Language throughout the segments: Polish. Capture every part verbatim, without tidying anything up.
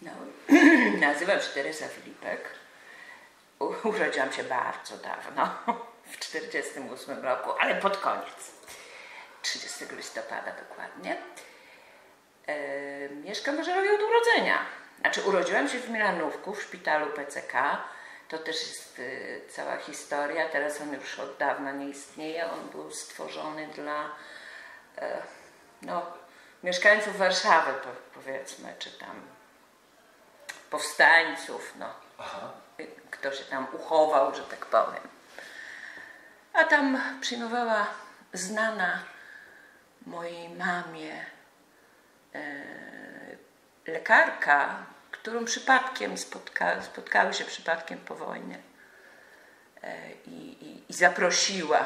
No, nazywam się Teresa Filipek. U, urodziłam się bardzo dawno, w czterdziestym ósmym roku, ale pod koniec, trzydziestego listopada dokładnie. E, mieszkam w Ożarowie od urodzenia. Znaczy urodziłam się w Milanówku, w szpitalu P C K. To też jest y, cała historia. Teraz on już od dawna nie istnieje. On był stworzony dla y, no, mieszkańców Warszawy, po, powiedzmy, czy tam powstańców. No. Aha. Kto się tam uchował, że tak powiem. A tam przyjmowała znana mojej mamie y, lekarka, którą przypadkiem spotka, spotkały się przypadkiem po wojnie i, i, i zaprosiła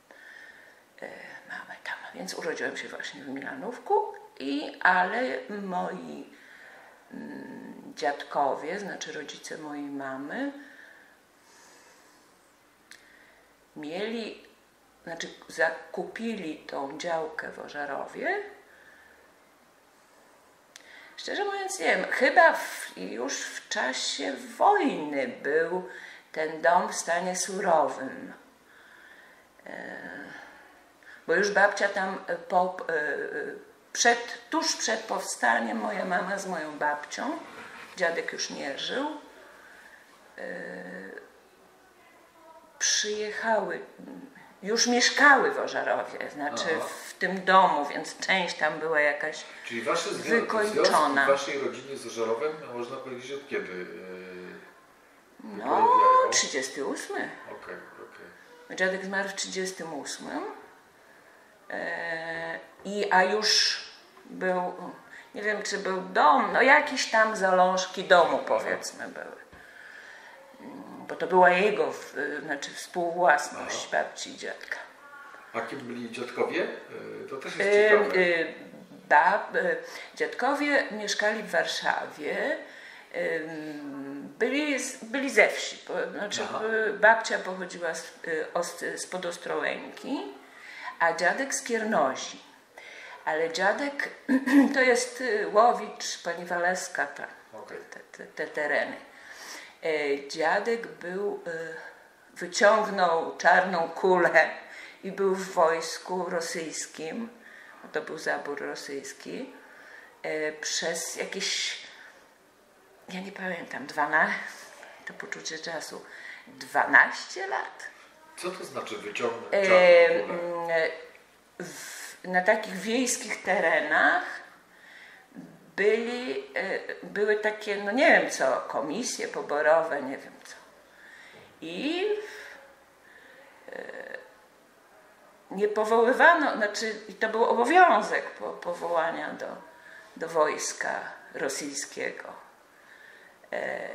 mamę tam. Więc urodziłam się właśnie w Milanówku, i, ale moi mm, dziadkowie, znaczy rodzice mojej mamy, mieli, znaczy zakupili tą działkę w Ożarowie. Szczerze mówiąc, nie wiem, chyba w, już w czasie wojny był ten dom w stanie surowym. E, bo już babcia tam, po, e, przed, tuż przed powstaniem, moja mama z moją babcią, dziadek już nie żył, e, przyjechały, już mieszkały w Ożarowie, znaczy Aha. w tym domu, więc część tam była jakaś Czyli wasze wykończona. W waszej rodzinie z Ożarowem, można powiedzieć, od kiedy? Yy, no, trzydziesty ósmy. Okej, okay, okej. Okay. Dziadek zmarł w trzydziestym ósmym. E, i, a już był, nie wiem czy był dom, no jakieś tam zalążki domu, powiedzmy, były. Bo to była jego, znaczy współwłasność babci i dziadka. A kim byli dziadkowie? To też jest e, ciekawe. E, bab, e, dziadkowie mieszkali w Warszawie. Byli, byli ze wsi, znaczy Aha. babcia pochodziła z, spod Ostrołęki, a dziadek z Kiernozi. Ale dziadek to jest Łowicz, pani Waleska, ta, okay. te, te, te tereny. Dziadek był, wyciągnął czarną kulę i był w wojsku rosyjskim, to był zabór rosyjski, przez jakieś, ja nie pamiętam, dwanaście, to poczucie czasu, dwanaście lat. Co to znaczy wyciągnąć czarną kulę? W, na takich wiejskich terenach byli, były takie, no nie wiem co, komisje poborowe, nie wiem co. I nie powoływano, znaczy to był obowiązek po, powołania do, do wojska rosyjskiego. E,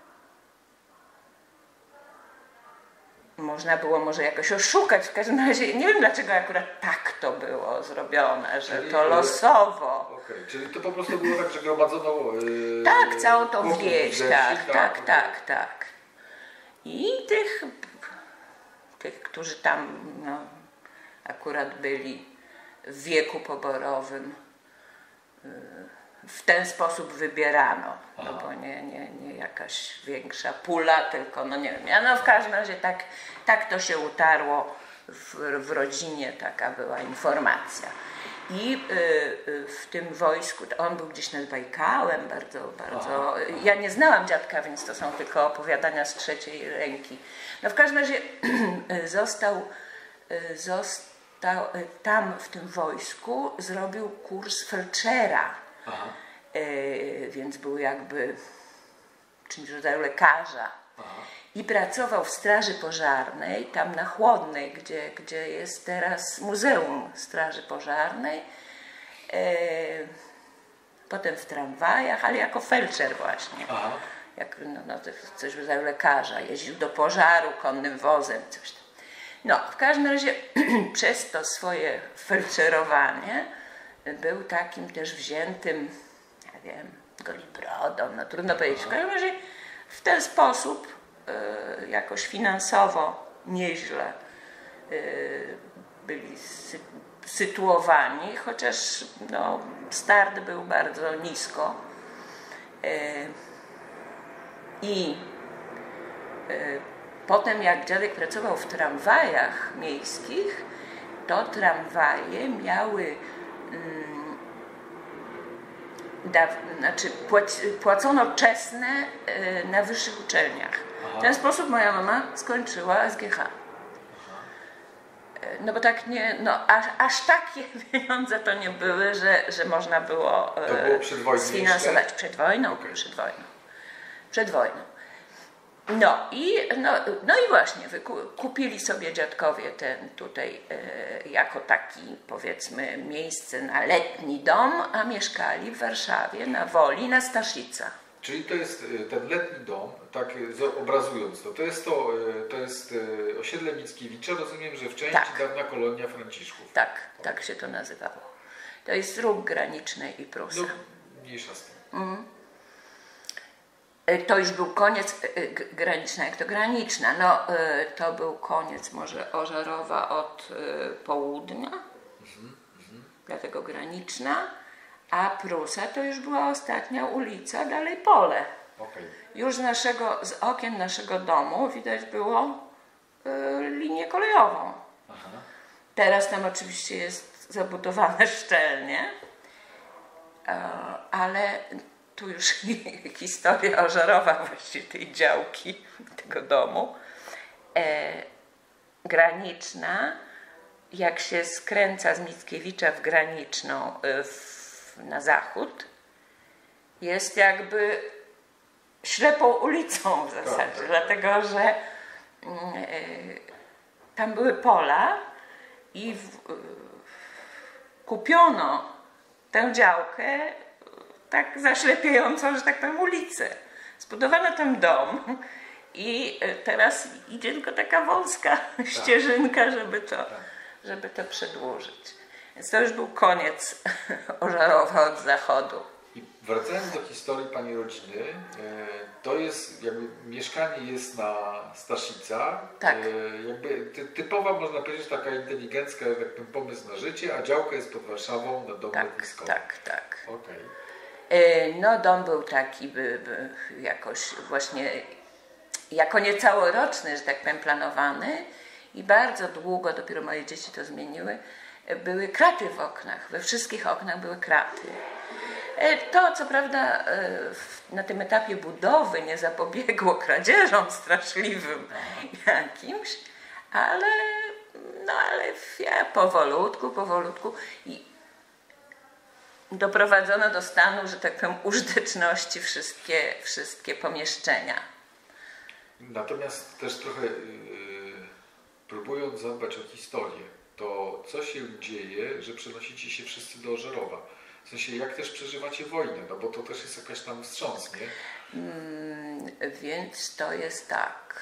można było może jakoś oszukać, w każdym razie nie wiem dlaczego akurat tak to było zrobione, że czyli, to losowo. Okay. Czyli to po prostu było tak, że gromadzono yy, tak, całą tą wieś, wsi, tak, tak, tak, tak, tak. I tych, tych którzy tam no, akurat byli w wieku poborowym, yy, w ten sposób wybierano, no bo nie, nie, nie jakaś większa pula, tylko no nie wiem, ja no w każdym razie tak, tak to się utarło w, w rodzinie, taka była informacja. I y, y, w tym wojsku, on był gdzieś nad Bajkałem, bardzo, bardzo, Aha. ja nie znałam dziadka, więc to są tylko opowiadania z trzeciej ręki. No w każdym razie został, został tam w tym wojsku, zrobił kurs felczera. Aha. E, więc był jakby czymś w rodzaju lekarza. Aha. I pracował w straży pożarnej, tam na Chłodnej, gdzie, gdzie jest teraz Muzeum Straży Pożarnej. E, potem w tramwajach, ale jako felczer właśnie. Aha. Jak, no, no, coś w rodzaju lekarza. Jeździł do pożaru konnym wozem, coś tam. No, w każdym razie przez to swoje felczerowanie był takim też wziętym, ja wiem, golibrodą, no trudno powiedzieć. W każdym razie w ten sposób y, jakoś finansowo nieźle y, byli sy sytuowani, chociaż no, start był bardzo nisko. I potem jak dziadek pracował w tramwajach miejskich, to tramwaje miały, mm, da, znaczy płacono czesne y, na wyższych uczelniach. Aha. W ten sposób moja mama skończyła S G H. No bo tak nie, no aż, aż takie pieniądze to nie były, że, że można było, to było przed wojną sfinansować. Przed wojną, okay. przed wojną. Przed wojną. No i, no, no i właśnie, kupili sobie dziadkowie ten tutaj e, jako taki, powiedzmy, miejsce na letni dom, a mieszkali w Warszawie na Woli, na Staszicach. Czyli to jest ten letni dom, tak obrazując to, to jest to, to jest osiedle Mickiewicza, rozumiem, że w części tak. dawna kolonia Franciszków. Tak, tak się to nazywało. To jest róg graniczny i Prusa. No, mniejsza z tym. Mm. To już był koniec graniczna, jak to graniczna, no to był koniec może Ożarowa od południa, mhm, mhm. dlatego graniczna, a Prusa to już była ostatnia ulica, dalej pole. Okay. Już z, naszego, z okien naszego domu widać było y, linię kolejową. Aha. Teraz tam oczywiście jest zabudowane szczelnie, y, ale tu już historia Ożarowa właściwie tej działki, tego domu. E, graniczna, jak się skręca z Mickiewicza w Graniczną w, na zachód, jest jakby ślepą ulicą w zasadzie, tak, tak. dlatego że e, tam były pola i w, e, kupiono tę działkę tak zaślepiającą, że tak powiem, ulicę. Zbudowano tam dom i teraz idzie tylko taka wąska tak. ścieżynka, żeby to, tak. żeby to przedłużyć. Więc to już był koniec Ożarowa od zachodu. I wracając do historii pani rodziny, to jest jakby mieszkanie jest na Staszicach, tak. jakby typowa, można powiedzieć, taka inteligencka, jak ten pomysł na życie, a działka jest pod Warszawą na dom tak, letniskowy. Tak, tak. Okay. No dom był taki by, by jakoś właśnie jako niecałoroczny, że tak powiem, planowany i bardzo długo, dopiero moje dzieci to zmieniły, były kraty w oknach, we wszystkich oknach były kraty. To co prawda na tym etapie budowy nie zapobiegło kradzieżom straszliwym jakimś, ale, no ale ja powolutku, powolutku i doprowadzono do stanu, że tak powiem, użyteczności wszystkie, wszystkie pomieszczenia. Natomiast też trochę yy, próbując zadbać o historię, to co się dzieje, że przenosicie się wszyscy do Ożarowa? W sensie, jak też przeżywacie wojnę, no bo to też jest jakaś tam wstrząs, nie? Hmm, więc to jest tak.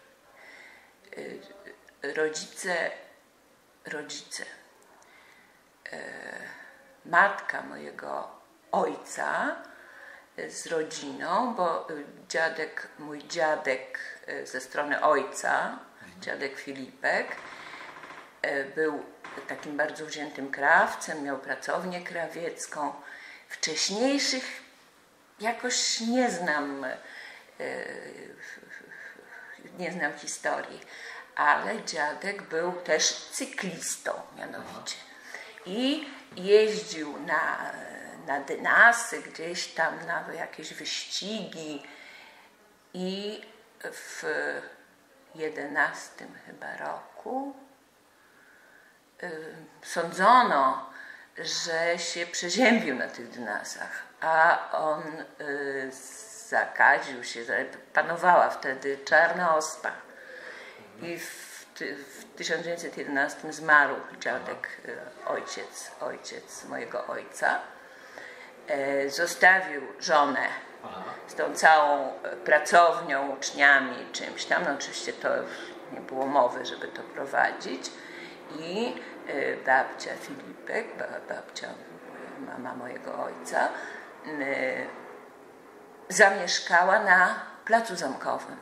Yy, rodzice, rodzice, yy, matka mojego ojca z rodziną, bo dziadek, mój dziadek ze strony ojca, dziadek Filipek, był takim bardzo wziętym krawcem, miał pracownię krawiecką. Wcześniejszych jakoś nie znam, nie znam historii, ale dziadek był też cyklistą mianowicie. I jeździł na, na dynasy, gdzieś tam na jakieś wyścigi i w jedenastym chyba roku y, sądzono, że się przeziębił na tych dynasach, a on y, zakaził się, panowała wtedy czarna ospa i w W tysiąc dziewięćset jedenastym zmarł dziadek, ojciec, ojciec mojego ojca. E, zostawił żonę Aha. z tą całą pracownią, uczniami, czymś tam. No oczywiście to nie było mowy, żeby to prowadzić. I e, babcia Filipek, babcia, mama mojego ojca, e, zamieszkała na Placu Zamkowym.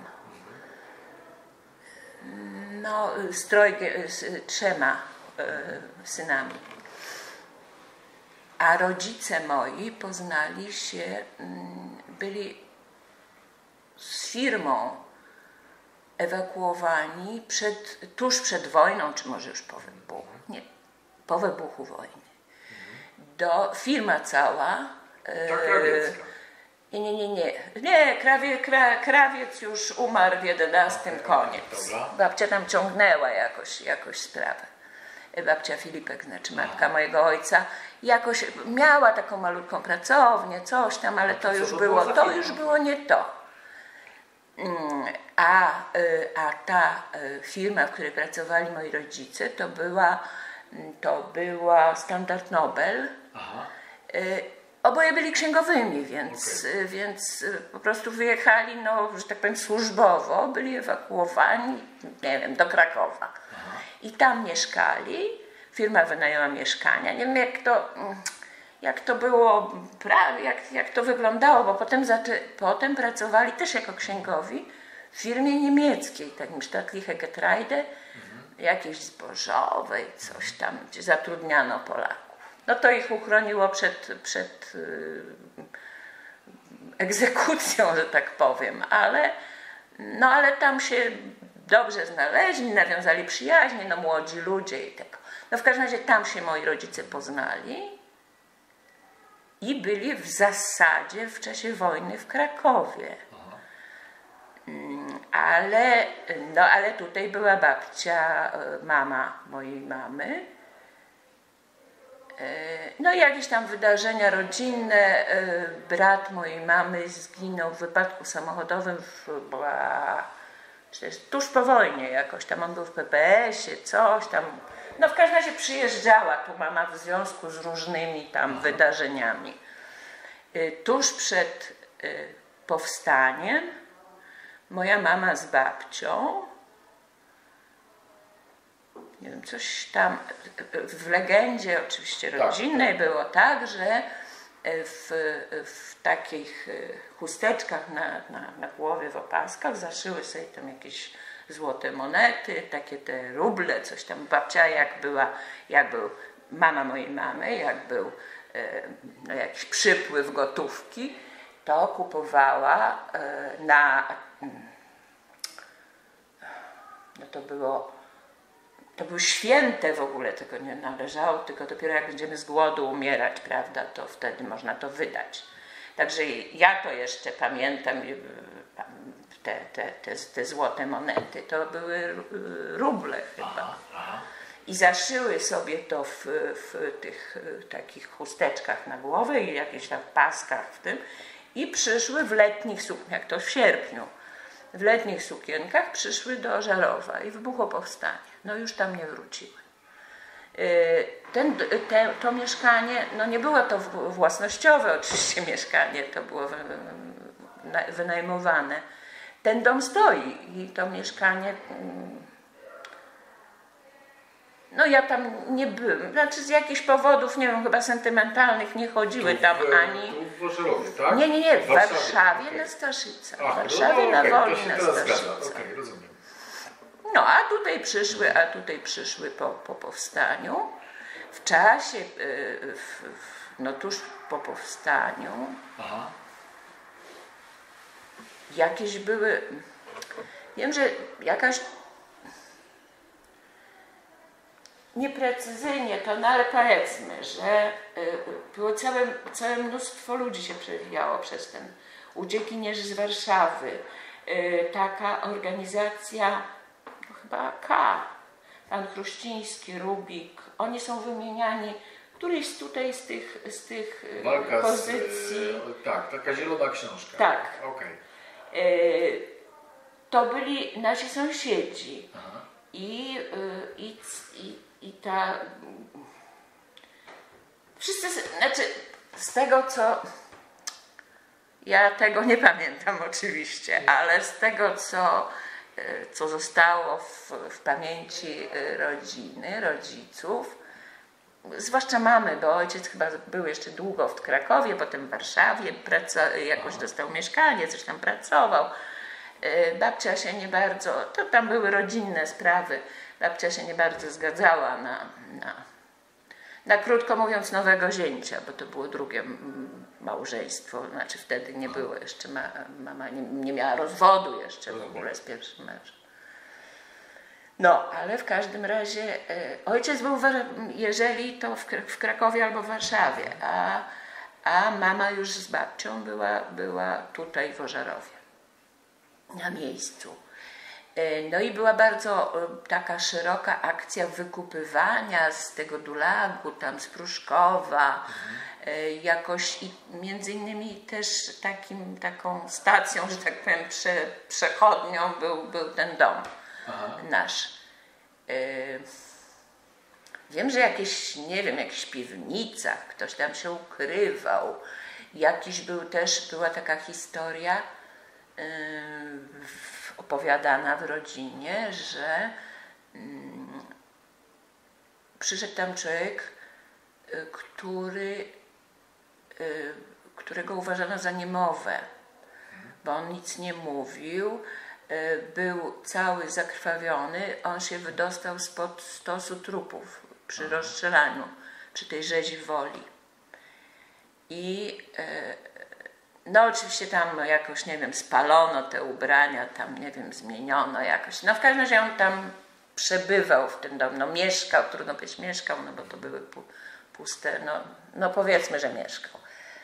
No, z, trojgie, z trzema e, synami. a rodzice moi poznali się, byli z firmą ewakuowani przed, tuż przed wojną, czy może już po wybuchu, nie, po wybuchu wojny. Do, firma cała. Ta krawiecka. Nie, nie, nie, nie. Nie, krawie, kra, krawiec już umarł w jedenastym, koniec. Dobra. Babcia tam ciągnęła jakoś, jakoś sprawę. Babcia Filipek, znaczy matka Aha. mojego ojca, jakoś miała taką malutką pracownię, coś tam, ale to, to już było, to firma? już było nie to. A, a ta firma, w której pracowali moi rodzice, to była, to była Standard Nobel. Aha. Oboje byli księgowymi, więc, okay. więc po prostu wyjechali, no, że tak powiem, służbowo, byli ewakuowani, nie wiem, do Krakowa. Aha. I tam mieszkali, firma wynajęła mieszkania. Nie wiem, jak to, jak to było, jak, jak to wyglądało, bo potem, zaczę, potem pracowali też jako księgowi w firmie niemieckiej, takim Staatliche Getreide, mhm. jakiejś zbożowej, coś tam, gdzie zatrudniano Polaków. No to ich uchroniło przed, przed yy, egzekucją, że tak powiem, ale, no, ale tam się dobrze znaleźli, nawiązali przyjaźnie, no młodzi ludzie i tego. No w każdym razie tam się moi rodzice poznali i byli w zasadzie w czasie wojny w Krakowie. Ale, no, ale tutaj była babcia, mama mojej mamy. No i jakieś tam wydarzenia rodzinne. Brat mojej mamy zginął w wypadku samochodowym w, przecież tuż po wojnie jakoś. Tam on był w P P S-ie, coś tam. No w każdym razie przyjeżdżała tu mama w związku z różnymi tam wydarzeniami. Tuż przed powstaniem moja mama z babcią, nie wiem, coś tam, w legendzie oczywiście rodzinnej tak. było tak, że w, w takich chusteczkach na, na, na głowie, w opaskach zaszyły sobie tam jakieś złote monety, takie te ruble, coś tam. Babcia jak była, jak był mama mojej mamy, jak był no, jakiś przypływ gotówki, to kupowała na, no to było, to były święte w ogóle, tego nie należało, tylko dopiero jak będziemy z głodu umierać, prawda, to wtedy można to wydać. Także ja to jeszcze pamiętam, te, te, te, te złote monety, to były ruble chyba. Aha, aha. I zaszyły sobie to w, w tych takich chusteczkach na głowę i jakichś tam paskach w tym i przyszły w letnich sukienkach, to w sierpniu, w letnich sukienkach przyszły do Żarowa i wybuchło powstanie. No już tam nie wróciły. Ten, te, to mieszkanie, no nie było to własnościowe oczywiście mieszkanie, to było wynajmowane. Ten dom stoi i to mieszkanie, no ja tam nie byłem, znaczy z jakichś powodów, nie wiem, chyba sentymentalnych nie chodziły tam w, ani... Tu w Warszawie, tak? Nie, nie, nie, w Warszawie, Warszawie okay. na Staszycach, w Ach, Warszawie no, na okay, Woli na Staszycach. Okay, rozumiem. No a tutaj przyszły, a tutaj przyszły po, po powstaniu, w czasie, w, no tuż po powstaniu, Aha. jakieś były, wiem, że jakaś, nieprecyzyjnie to, no ale powiedzmy, że było całe, całe mnóstwo ludzi się przewijało przez ten uciekinierzy z Warszawy, taka organizacja, no chyba K, pan Chruściński, Rubik, oni są wymieniani, któryś tutaj z tych, z tych Walka pozycji. Z, tak, taka zielona książka. Tak. Okay. To byli nasi sąsiedzi. Aha. I, i, i, i ta... Wszyscy, znaczy z tego co... Ja tego nie pamiętam oczywiście, ale z tego co... co zostało w, w pamięci rodziny, rodziców, zwłaszcza mamy, bo ojciec chyba był jeszcze długo w Krakowie, potem w Warszawie, jakoś dostał mieszkanie, coś tam pracował. Babcia się nie bardzo, to tam były rodzinne sprawy, babcia się nie bardzo zgadzała na, na, na krótko mówiąc, nowego zięcia, bo to było drugie mm, małżeństwo, znaczy wtedy nie było jeszcze, ma, mama nie, nie miała rozwodu jeszcze w ogóle z pierwszym mężem. No, ale w każdym razie e, ojciec był, w, jeżeli to w, w Krakowie albo w Warszawie, a, a mama już z babcią była, była tutaj w Ożarowie, na miejscu. E, no i była bardzo e, taka szeroka akcja wykupywania z tego Dulagu, tam z Pruszkowa, mhm. e, jakoś i między innymi też takim, taką stacją, że tak powiem, prze, przechodnią był, był ten dom. Aha. Nasz. Yy, wiem, że jakieś, nie wiem, jakieś piwnicach, ktoś tam się ukrywał. Jakiś był też, była taka historia yy, opowiadana w rodzinie, że yy, przyszedł tam człowiek, yy, który, yy, którego uważano za niemowę, bo on nic nie mówił. Był cały zakrwawiony, on się wydostał spod stosu trupów przy rozstrzelaniu, przy tej rzezi woli. I no oczywiście tam jakoś, nie wiem, spalono te ubrania, tam nie wiem, zmieniono jakoś. No w każdym razie on tam przebywał w tym domu, no mieszkał, trudno powiedzieć mieszkał, no bo to były puste, no, no powiedzmy, że mieszkał.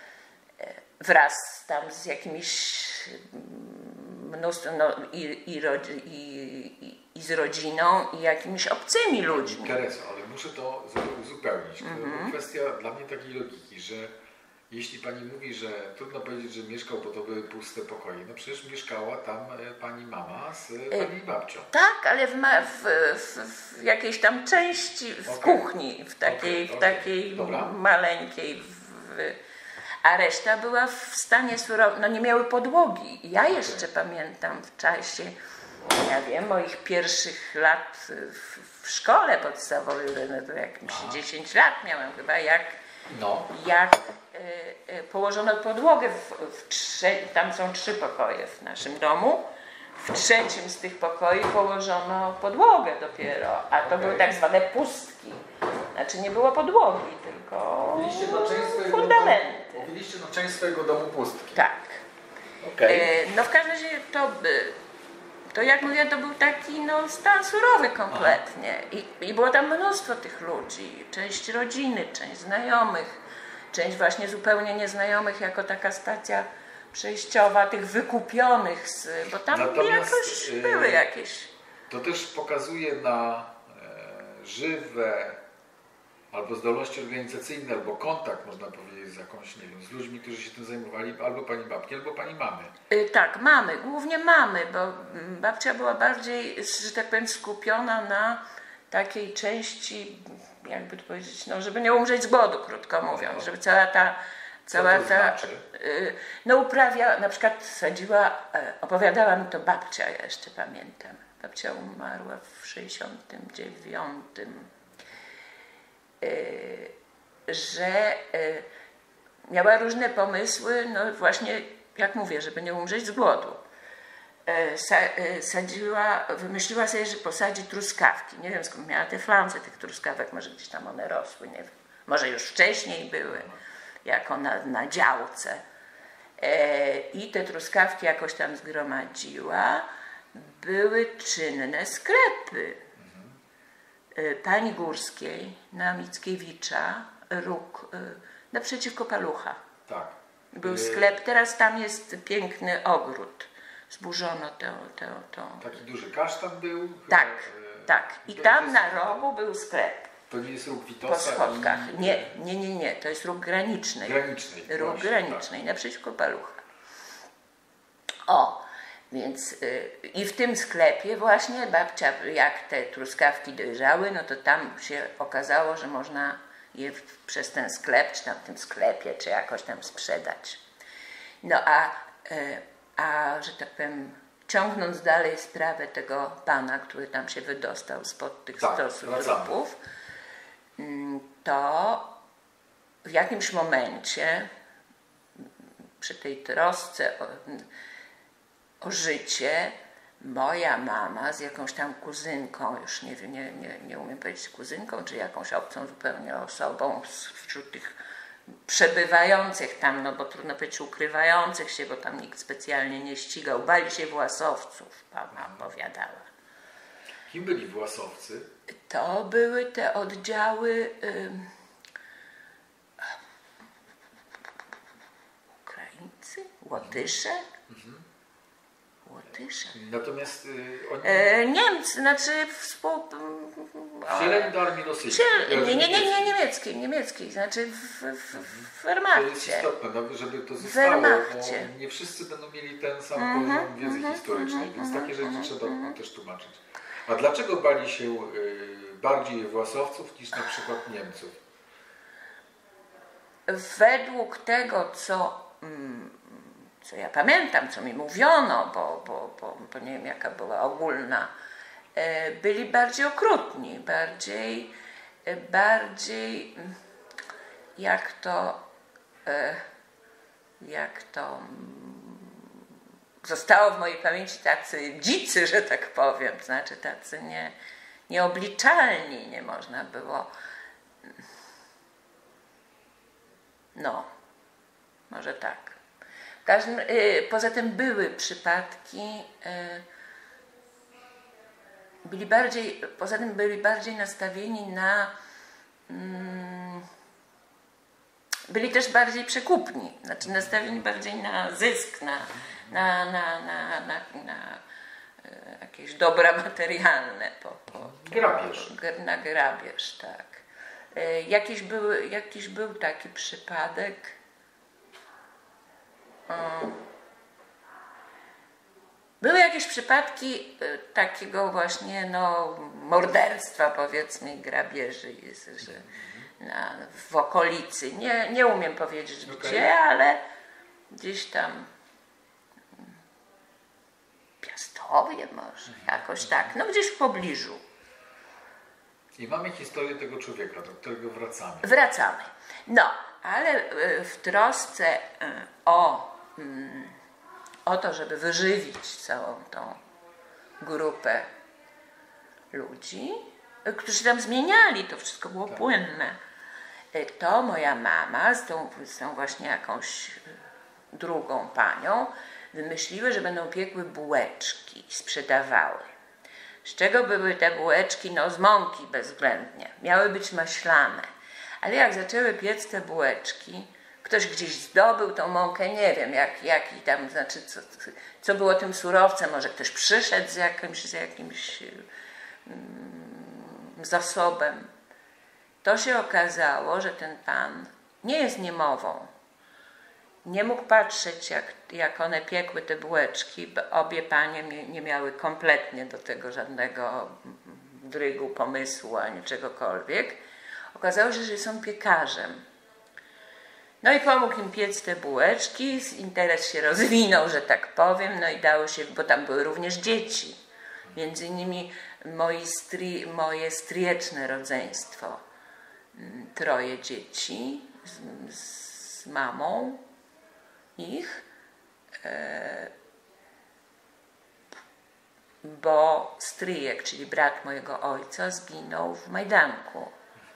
Wraz tam z jakimiś mnóstwo, no, i, i, i, i z rodziną, i jakimiś obcymi ludźmi. Tereso, ale muszę to uzupełnić. To mm-hmm. kwestia dla mnie takiej logiki, że jeśli pani mówi, że trudno powiedzieć, że mieszkał, bo to były puste pokoje, no przecież mieszkała tam pani mama z pani babcią. Tak, ale w, w, w, w jakiejś tam części, w okay. kuchni, w takiej, okay, okay. w takiej maleńkiej, w, a reszta była w stanie surowym, no nie miały podłogi. Ja okay. jeszcze pamiętam w czasie, ja wiem, moich pierwszych lat w, w szkole podstawowej, no to jakimś dziesięć lat miałem chyba, jak, no. jak y, y, położono podłogę, w, w trze, tam są trzy pokoje w naszym domu, w trzecim z tych pokoi położono podłogę dopiero, a to okay. były tak zwane pustki. Znaczy nie było podłogi, tylko fundamenty. Mówiliście na część swojego domu pustki. Tak. Okay. E, no w każdym razie to, to jak mówię, to był taki no, stan surowy kompletnie. I, I było tam mnóstwo tych ludzi. Część rodziny, część znajomych, część właśnie zupełnie nieznajomych jako taka stacja przejściowa, tych wykupionych, z, bo tam Natomiast, jakoś yy, były jakieś. To też pokazuje na e, żywe albo zdolności organizacyjne, albo kontakt, można powiedzieć, z jakąś, nie wiem, z ludźmi, którzy się tym zajmowali, albo pani babki, albo pani mamy. Yy, tak, mamy, głównie mamy, bo babcia była bardziej, że tak powiem, skupiona na takiej części, jakby to powiedzieć, no, żeby nie umrzeć z głodu, krótko mówiąc, no. żeby cała ta, cała ta, znaczy? yy, no uprawia, na przykład sadziła, yy, opowiadała mi to babcia, ja jeszcze pamiętam. Babcia umarła w sześćdziesiątym dziewiątym. Yy, że yy, miała różne pomysły, no właśnie, jak mówię, żeby nie umrzeć z głodu. Yy, sa, yy, sadziła, wymyśliła sobie, że posadzi truskawki. Nie wiem, skąd miała te flaunce tych truskawek, może gdzieś tam one rosły, nie wiem. Może już wcześniej były, jako na, na działce. Yy, I te truskawki jakoś tam zgromadziła. Były czynne sklepy. Pani Górskiej na Mickiewicza, róg naprzeciwko Palucha. Tak. Był sklep, teraz tam jest piękny ogród. Zburzono tę, tę, tę. Taki duży kasztan był? Tak, chyba, tak. I tam jest... na rogu był sklep. To nie jest róg Witosa? Po schodkach. I... Nie, nie, nie, nie. To jest róg granicznej. Granicznej. Róg właśnie, granicznej, tak. naprzeciwko Palucha. O. Więc yy, i w tym sklepie właśnie babcia, jak te truskawki dojrzały, no to tam się okazało, że można je w, przez ten sklep, czy tam w tym sklepie, czy jakoś tam sprzedać. No a, yy, a że tak powiem, ciągnąc dalej sprawę tego pana, który tam się wydostał spod tych tak, stosów trupów, yy, to w jakimś momencie przy tej trosce o, o życie, moja mama z jakąś tam kuzynką, już nie, nie, nie, nie umiem powiedzieć kuzynką, czy jakąś obcą zupełnie osobą wśród tych przebywających tam, no bo trudno powiedzieć ukrywających się, bo tam nikt specjalnie nie ścigał, bali się Własowców, mama opowiadała. Kim byli Własowcy? To były te oddziały y, Ukraińcy, Łotysze. Mhm. Łotysze. Natomiast y, oni... E, Niemcy, znaczy współ... Wcieleni do armii rosyjskiej. Wciel... Nie, nie, nie, nie niemieckiej, niemieckiej, znaczy w, w, w Wehrmachcie. To jest istotne, no, żeby to zostało, bo nie wszyscy będą mieli ten sam mm-hmm, poziom wiedzy mm-hmm, historycznej, mm-hmm, więc takie rzeczy mm-hmm, trzeba mm-hmm. też tłumaczyć. A dlaczego bali się y, bardziej Własowców niż na przykład Niemców? Według tego, co, co ja pamiętam, co mi mówiono, bo, bo, bo, bo nie wiem jaka była ogólna, byli bardziej okrutni, bardziej, bardziej jak to, jak to zostało w mojej pamięci, tacy dzicy, że tak powiem, to znaczy tacy nie, nieobliczalni, nie można było. No, może tak. W każdym, y, poza tym były przypadki, y, byli bardziej, poza tym byli bardziej nastawieni na, mm, byli też bardziej przekupni, znaczy nastawieni bardziej na zysk, na, na, na, na, na, na y, jakieś dobra materialne. Po, po, po, grabież. Na grabież, tak. Jakiś był, jakiś był taki przypadek. Były jakieś przypadki takiego właśnie no, morderstwa, powiedzmy, grabieży, że na, w okolicy. Nie, nie umiem powiedzieć okay. gdzie, ale gdzieś tam Piastowie może, jakoś tak, no gdzieś w pobliżu. I mamy historię tego człowieka, do którego wracamy. Wracamy. No, ale w trosce o, o to, żeby wyżywić całą tą grupę ludzi, którzy tam zmieniali, to wszystko było tak. płynne, to moja mama z tą, z tą właśnie jakąś drugą panią wymyśliły, że będą piekły bułeczki i sprzedawały. Z czego były te bułeczki? No z mąki bezwzględnie. Miały być maślane. Ale jak zaczęły piec te bułeczki, ktoś gdzieś zdobył tą mąkę, nie wiem, jak, jaki tam, znaczy co, co było tym surowcem, może ktoś przyszedł z jakimś, z jakimś mm, zasobem. To się okazało, że ten pan nie jest niemową. Nie mógł patrzeć, jak, jak one piekły te bułeczki, bo obie panie nie, nie miały kompletnie do tego żadnego drygu, pomysłu, ani czegokolwiek. Okazało się, że są piekarzem. No i pomógł im piec te bułeczki, interes się rozwinął, że tak powiem, no i dało się, bo tam były również dzieci. Między innymi moi stri, moje stryjeczne rodzeństwo. Troje dzieci z, z mamą ich, bo stryjek, czyli brat mojego ojca, zginął w Majdanku.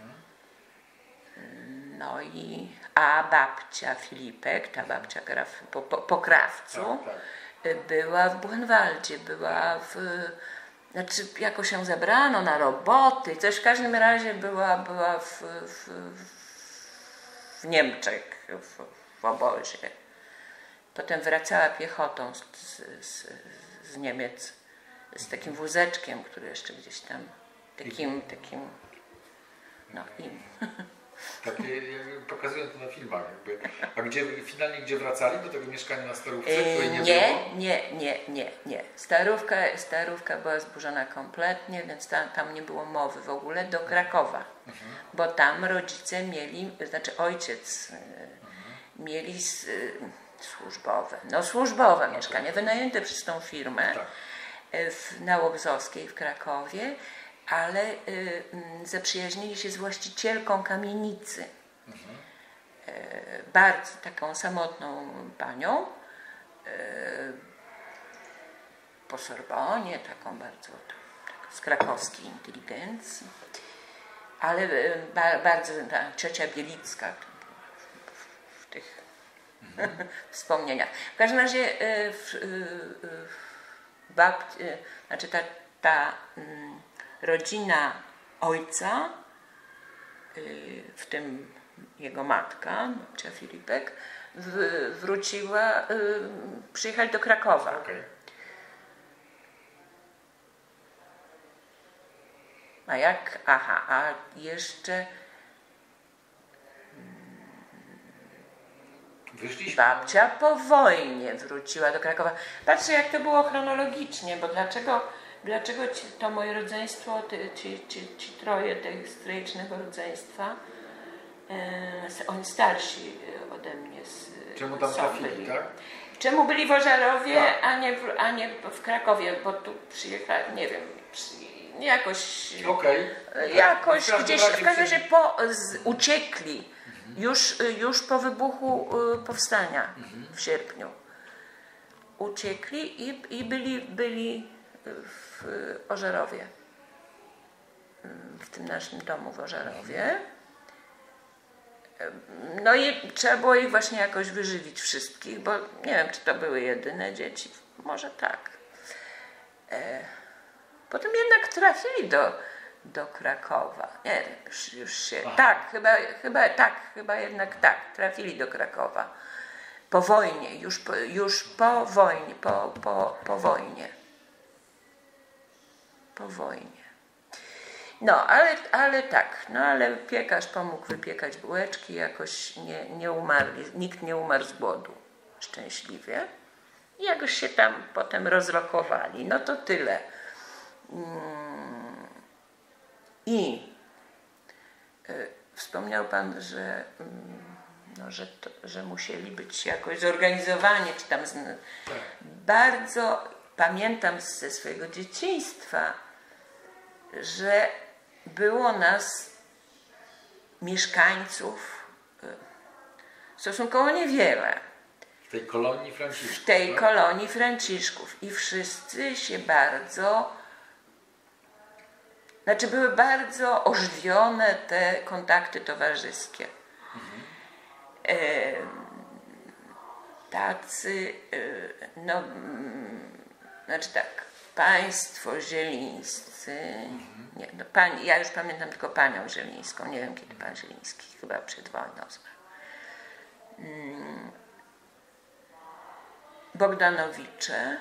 No i, a babcia Filipek, ta babcia graf, po, po, po krawcu, tak, tak. była w Buchenwaldzie, była w, znaczy jakoś ją zabrano na roboty, coś w każdym razie była, była w, w, w Niemczech, w, w obozie. Potem wracała piechotą z, z, z Niemiec z takim wózeczkiem, który jeszcze gdzieś tam, takim, takim, no im. Takie, pokazują to na filmach jakby. A gdzie, finalnie gdzie wracali? Do tego mieszkania na Starówce? Yy, nie, nie, nie, nie, nie, nie. Starówka, Starówka była zburzona kompletnie, więc tam, tam nie było mowy w ogóle do Krakowa. Mhm. Bo tam rodzice mieli, znaczy ojciec yy, mhm. mieli yy, służbowe, no służbowe okay. mieszkanie, wynajęte przez tą firmę tak. w, na Łobzowskiej w Krakowie, ale y, y, zaprzyjaźnili się z właścicielką kamienicy. Mhm. Y, bardzo taką samotną panią. Y, po Sorbonie, taką bardzo tak, z krakowskiej inteligencji. Ale ba, bardzo ta ciocia Bielicka w, w tych mhm. wspomnieniach. W każdym razie w, w babci, znaczy ta, ta rodzina ojca, w tym jego matka, babcia Filipek, w, wróciła, przyjechali do Krakowa. Okay. A jak? Aha, a jeszcze Wyszliśmy. Babcia po wojnie wróciła do Krakowa. Patrzę, jak to było chronologicznie, bo dlaczego, dlaczego ci, to moje rodzeństwo, ci, ci, ci troje tych strejcznego rodzeństwa, e, oni starsi ode mnie z, Czemu tam trafili, tak? Czemu byli w Ożarowie, tak. a, nie w, a nie w Krakowie, bo tu przyjechali, nie wiem, przy, jakoś, okay. jakoś tak. gdzieś, w każdym razie po, z, uciekli mhm. już, już po wybuchu y, powstania mhm. w sierpniu. Uciekli i, i byli, byli w Ożarowie, w tym naszym domu w Ożarowie. No i trzeba było ich właśnie jakoś wyżywić wszystkich, bo nie wiem, czy to były jedyne dzieci, może tak. E, potem jednak trafili do, do Krakowa. Nie wiem, już, już się. Aha. Tak, chyba, chyba tak, chyba jednak tak, trafili do Krakowa. Po wojnie, już po, już po wojnie, po, po, po wojnie. Po wojnie. No, ale, ale tak, no ale piekarz pomógł wypiekać bułeczki, jakoś nie, nie umarli, nikt nie umarł z głodu, szczęśliwie. I jakoś się tam potem rozrokowali, no to tyle. I y, wspomniał Pan, że, no, że, to, że musieli być jakoś zorganizowani, czy tam z, tak. Bardzo pamiętam ze swojego dzieciństwa, że było nas mieszkańców stosunkowo niewiele. W tej kolonii Franciszków. W tej tak? kolonii Franciszków. I wszyscy się bardzo, znaczy były bardzo ożywione te kontakty towarzyskie. Mhm. E, tacy, e, no, znaczy tak, państwo zielińscy, mhm. nie, no, pani, ja już pamiętam tylko panią Zielińską, nie wiem kiedy pan Zieliński, chyba przed wojną zmarł. Hmm. Bogdanowicze,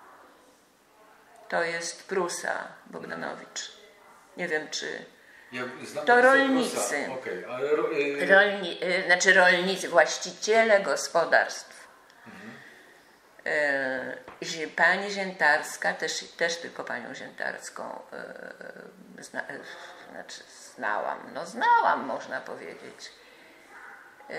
to jest Prusa Bogdanowicz. Nie wiem, czy ja znam to rolnicy. Okay, ale ro, yy... Rolni, yy, znaczy rolnicy, właściciele gospodarstw. Mhm. Yy, pani Ziętarska, też, też tylko panią Ziętarską yy, zna, yy, znaczy znałam, no znałam można powiedzieć. Yy,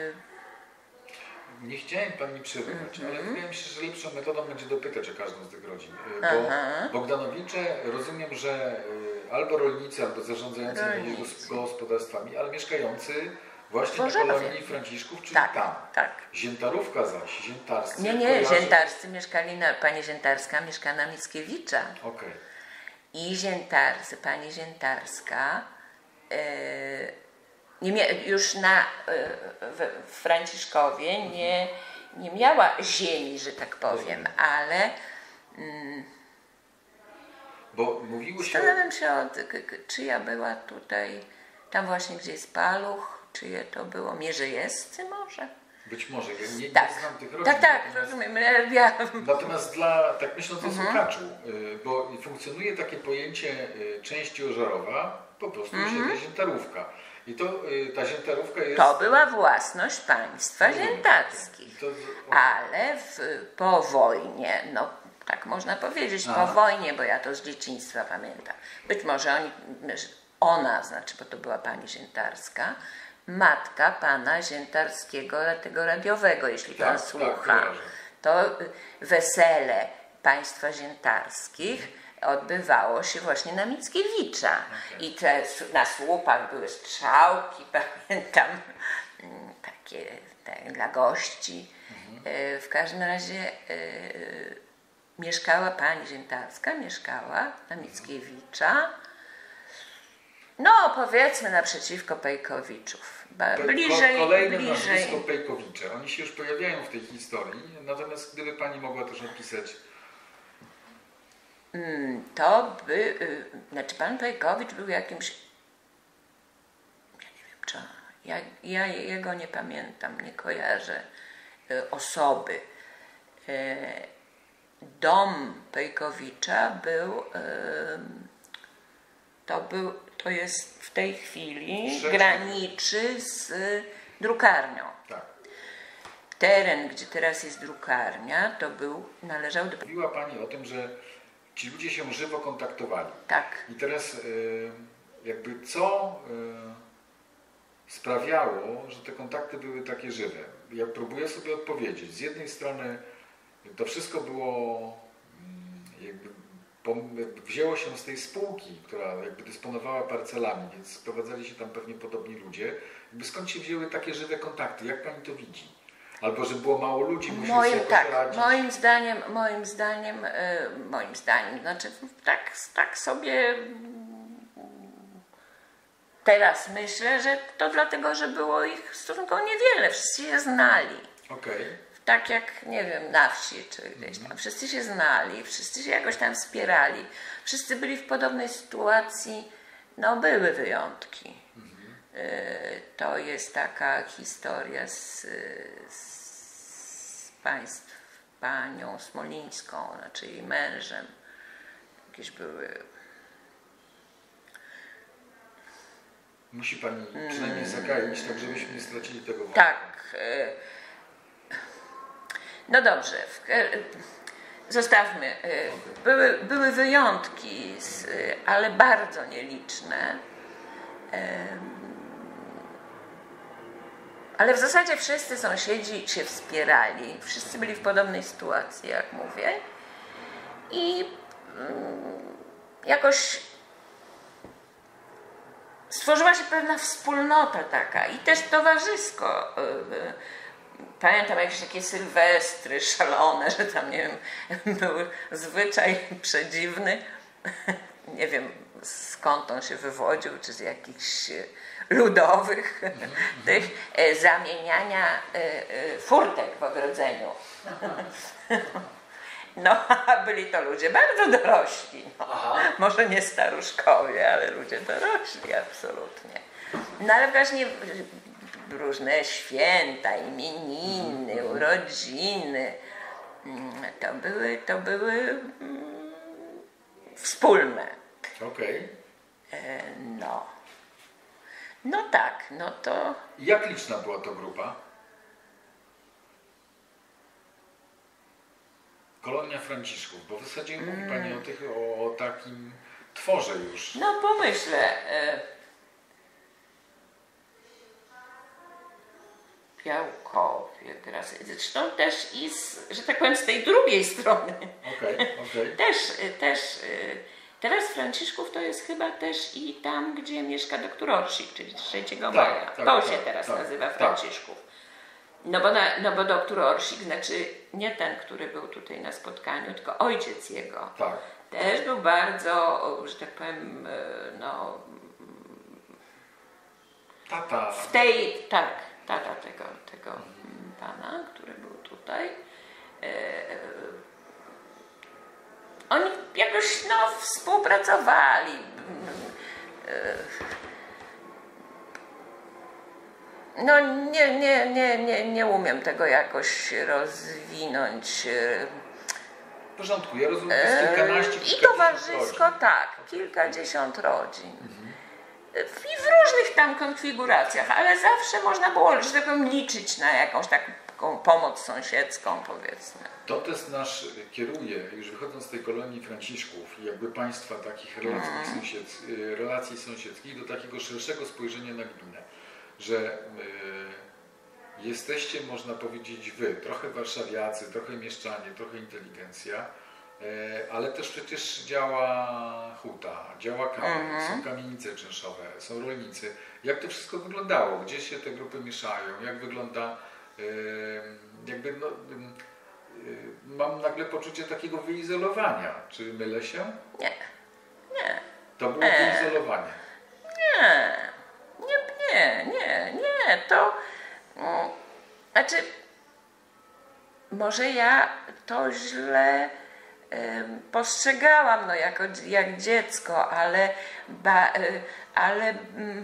Nie chciałem Pani przerywać, mm-hmm. ale wydaje mi się, że lepszą metodą będzie dopytać o każdą z tych rodzin. Bo Bogdanowicze, rozumiem, że albo rolnicy, albo zarządzający gospodarstwami, ale mieszkający właśnie na kolonii Franciszków, czyli tak, tam. Tak. Ziętarówka zaś, Ziętarscy. Nie, nie, kojarzy... Ziętarscy mieszkali na, pani Ziętarska mieszka na Mickiewicza. Okay. I Ziętarscy, pani Ziętarska yy, nie mia, już na w, w Franciszkowie nie, nie miała ziemi, że tak powiem, ale mm, bo mówiło się... Zastanawiam się, od, czyja była tutaj, tam właśnie gdzie jest Paluch, czyje to było, Mierzejescy może? Być może, ja nie, tak. nie znam tych rodzin. Tak, tak, rozumiem. Ja... Natomiast dla, tak myśląc o słuchaczu, bo funkcjonuje takie pojęcie części Ożarowa, po prostu mm-hmm. się Ziętarówka. I to, ta Ziętarówka jest... To była własność państwa ziętarskich. To, o... Ale w, po wojnie, no tak można powiedzieć, A. po wojnie, bo ja to z dzieciństwa pamiętam. Być może oni, ona, znaczy, bo to była pani Ziętarska, matka pana Ziętarskiego, tego radiowego, jeśli tak, pan słucha. Tak, to wesele państwa ziętarskich odbywało się właśnie na Mickiewicza. Okay. I te, na słupach były strzałki, pamiętam, takie tak, dla gości. Mhm. W każdym razie mieszkała pani Ziętarska, mieszkała na Mickiewicza, no powiedzmy naprzeciwko Pejkowiczów. Bliżej, Ko kolejne bliżej. nazwisko Pejkowicze. Oni się już pojawiają w tej historii, natomiast gdyby pani mogła też opisać. To by, y, znaczy pan Pejkowicz był jakimś, ja nie wiem czy, ja, ja jego nie pamiętam, nie kojarzę y, osoby. Y, dom Pejkowicza był, y, to był, to jest w tej chwili Trzeci. graniczy z y, drukarnią. Tak. Teren, gdzie teraz jest drukarnia, to był, należał do... Mówiła pani o tym, że ci ludzie się żywo kontaktowali. Tak. I teraz y, jakby co y, sprawiało, że te kontakty były takie żywe? Ja próbuję sobie odpowiedzieć. Z jednej strony to wszystko było mm, jakby, jakby wzięło się z tej spółki, która jakby dysponowała parcelami, więc sprowadzali się tam pewnie podobni ludzie. Jakby skąd się wzięły takie żywe kontakty? Jak pani to widzi? Albo że było mało ludzi, musieli Moim, sobie tak, radzić. moim zdaniem, moim zdaniem, yy, moim zdaniem, znaczy tak, tak sobie teraz myślę, że to dlatego, że było ich stosunkowo niewiele, wszyscy się znali. Okej. Tak jak, nie wiem, na wsi czy gdzieś tam. Wszyscy się znali, wszyscy się jakoś tam wspierali, wszyscy byli w podobnej sytuacji, no były wyjątki. Yy, to jest taka historia z, z państw, panią Smolińską, znaczy jej mężem. Jakieś były... Musi pani przynajmniej zagaić, tak żebyśmy nie stracili tego wątku. Tak. Yy, no dobrze. Yy, zostawmy. Yy, były, były wyjątki, z, yy, ale bardzo nieliczne. Yy, Ale w zasadzie wszyscy sąsiedzi się wspierali, wszyscy byli w podobnej sytuacji, jak mówię. I mm, jakoś stworzyła się pewna wspólnota taka i też towarzysko. Pamiętam jakieś takie sylwestry szalone, że tam, nie wiem, był zwyczaj przedziwny. Nie wiem, skąd on się wywodził, czy z jakichś ludowych, tych e, zamieniania e, e, furtek w ogrodzeniu. No, a byli to ludzie bardzo dorośli. No. Może nie staruszkowie, ale ludzie dorośli, absolutnie. No ale właśnie różne święta, imieniny, urodziny, to były, to były mm, wspólne. Okej. E, no. No tak, no to... Jak liczna była to grupa? Kolonia Franciszków, bo w zasadzie mm. mówi pani o, tych, o, o takim tworze już. No pomyślę. E, Białkowie teraz. Zresztą też i z, że tak powiem, z tej drugiej strony. Okej, okay, okej. Okay. Też, też... Teraz Franciszków to jest chyba też i tam, gdzie mieszka doktor Orsik, czyli trzeciego maja. Tak, tak, to tak, się teraz tak, nazywa tak. Franciszków. No bo, na, no bo doktor Orsik, znaczy nie ten, który był tutaj na spotkaniu, tylko ojciec jego. Tak. Też był bardzo, że tak powiem, no... Tata. W tej, tak, tata tego, tego pana, który był tutaj. Oni jakoś no, współpracowali. No nie, nie, nie, nie, nie umiem tego jakoś rozwinąć. W porządku, ja rozumiem, to jest kilkanaście, I towarzysko, rodzin. Tak, kilkadziesiąt rodzin. Mhm. I w różnych tam konfiguracjach, ale zawsze można było, że tak powiem, liczyć na jakąś taką pomoc sąsiedzką, powiedzmy. To też nasz kieruje, już wychodząc z tej kolonii Franciszków i jakby państwa takich relacji, mm. sąsiedz, relacji sąsiedzkich do takiego szerszego spojrzenia na gminę, że y, jesteście, można powiedzieć, wy, trochę warszawiacy, trochę mieszczanie, trochę inteligencja, y, ale też przecież działa huta, działa kamer, mm. są kamienice czynszowe, są rolnicy. Jak to wszystko wyglądało? Gdzie się te grupy mieszają? Jak wygląda y, jakby no, y, mam nagle poczucie takiego wyizolowania. Czy mylę się? Nie, nie. To było E. wyizolowanie. Nie, nie, nie, nie, nie, to mm, znaczy może ja to źle ym, postrzegałam, no jako, jak dziecko, ale, ba, y, ale, mm,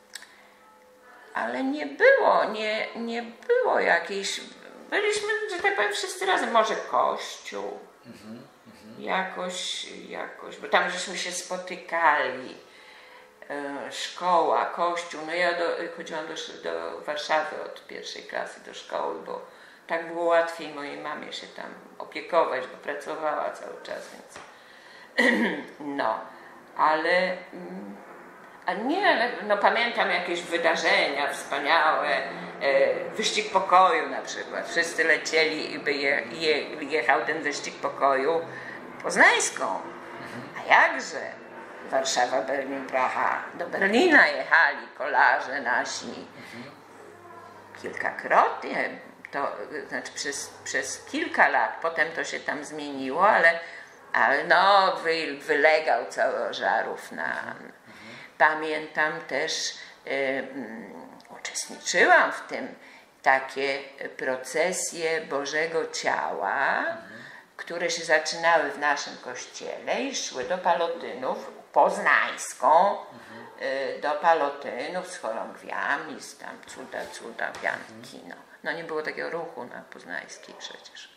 ale nie było, nie, nie było jakiejś, byliśmy, że tak powiem, wszyscy razem, może kościół, Mhm, mhm. jakoś, jakoś, bo tam żeśmy się spotykali. Szkoła, kościół. No ja do, chodziłam do, do Warszawy od pierwszej klasy do szkoły, bo tak było łatwiej mojej mamie się tam opiekować, bo pracowała cały czas, więc no, ale a nie, ale no pamiętam jakieś wydarzenia wspaniałe, e, wyścig pokoju na przykład. Wszyscy lecieli i by je, je, jechał ten wyścig pokoju poznańską. A jakże? Warszawa, Berlin, Praha. Do Berlina jechali kolarze nasi. Kilkakrotnie, to znaczy przez, przez kilka lat, potem to się tam zmieniło, ale, ale no wy, wylegał cały Ożarów na... Pamiętam też, y, y, uczestniczyłam w tym, takie procesje Bożego Ciała, które się zaczynały w naszym kościele i szły do Palotynów, poznańską, y, do Palotynów z chorągwiami, z tam cuda, cuda, wianki. No. no nie było takiego ruchu na poznańskiej przecież.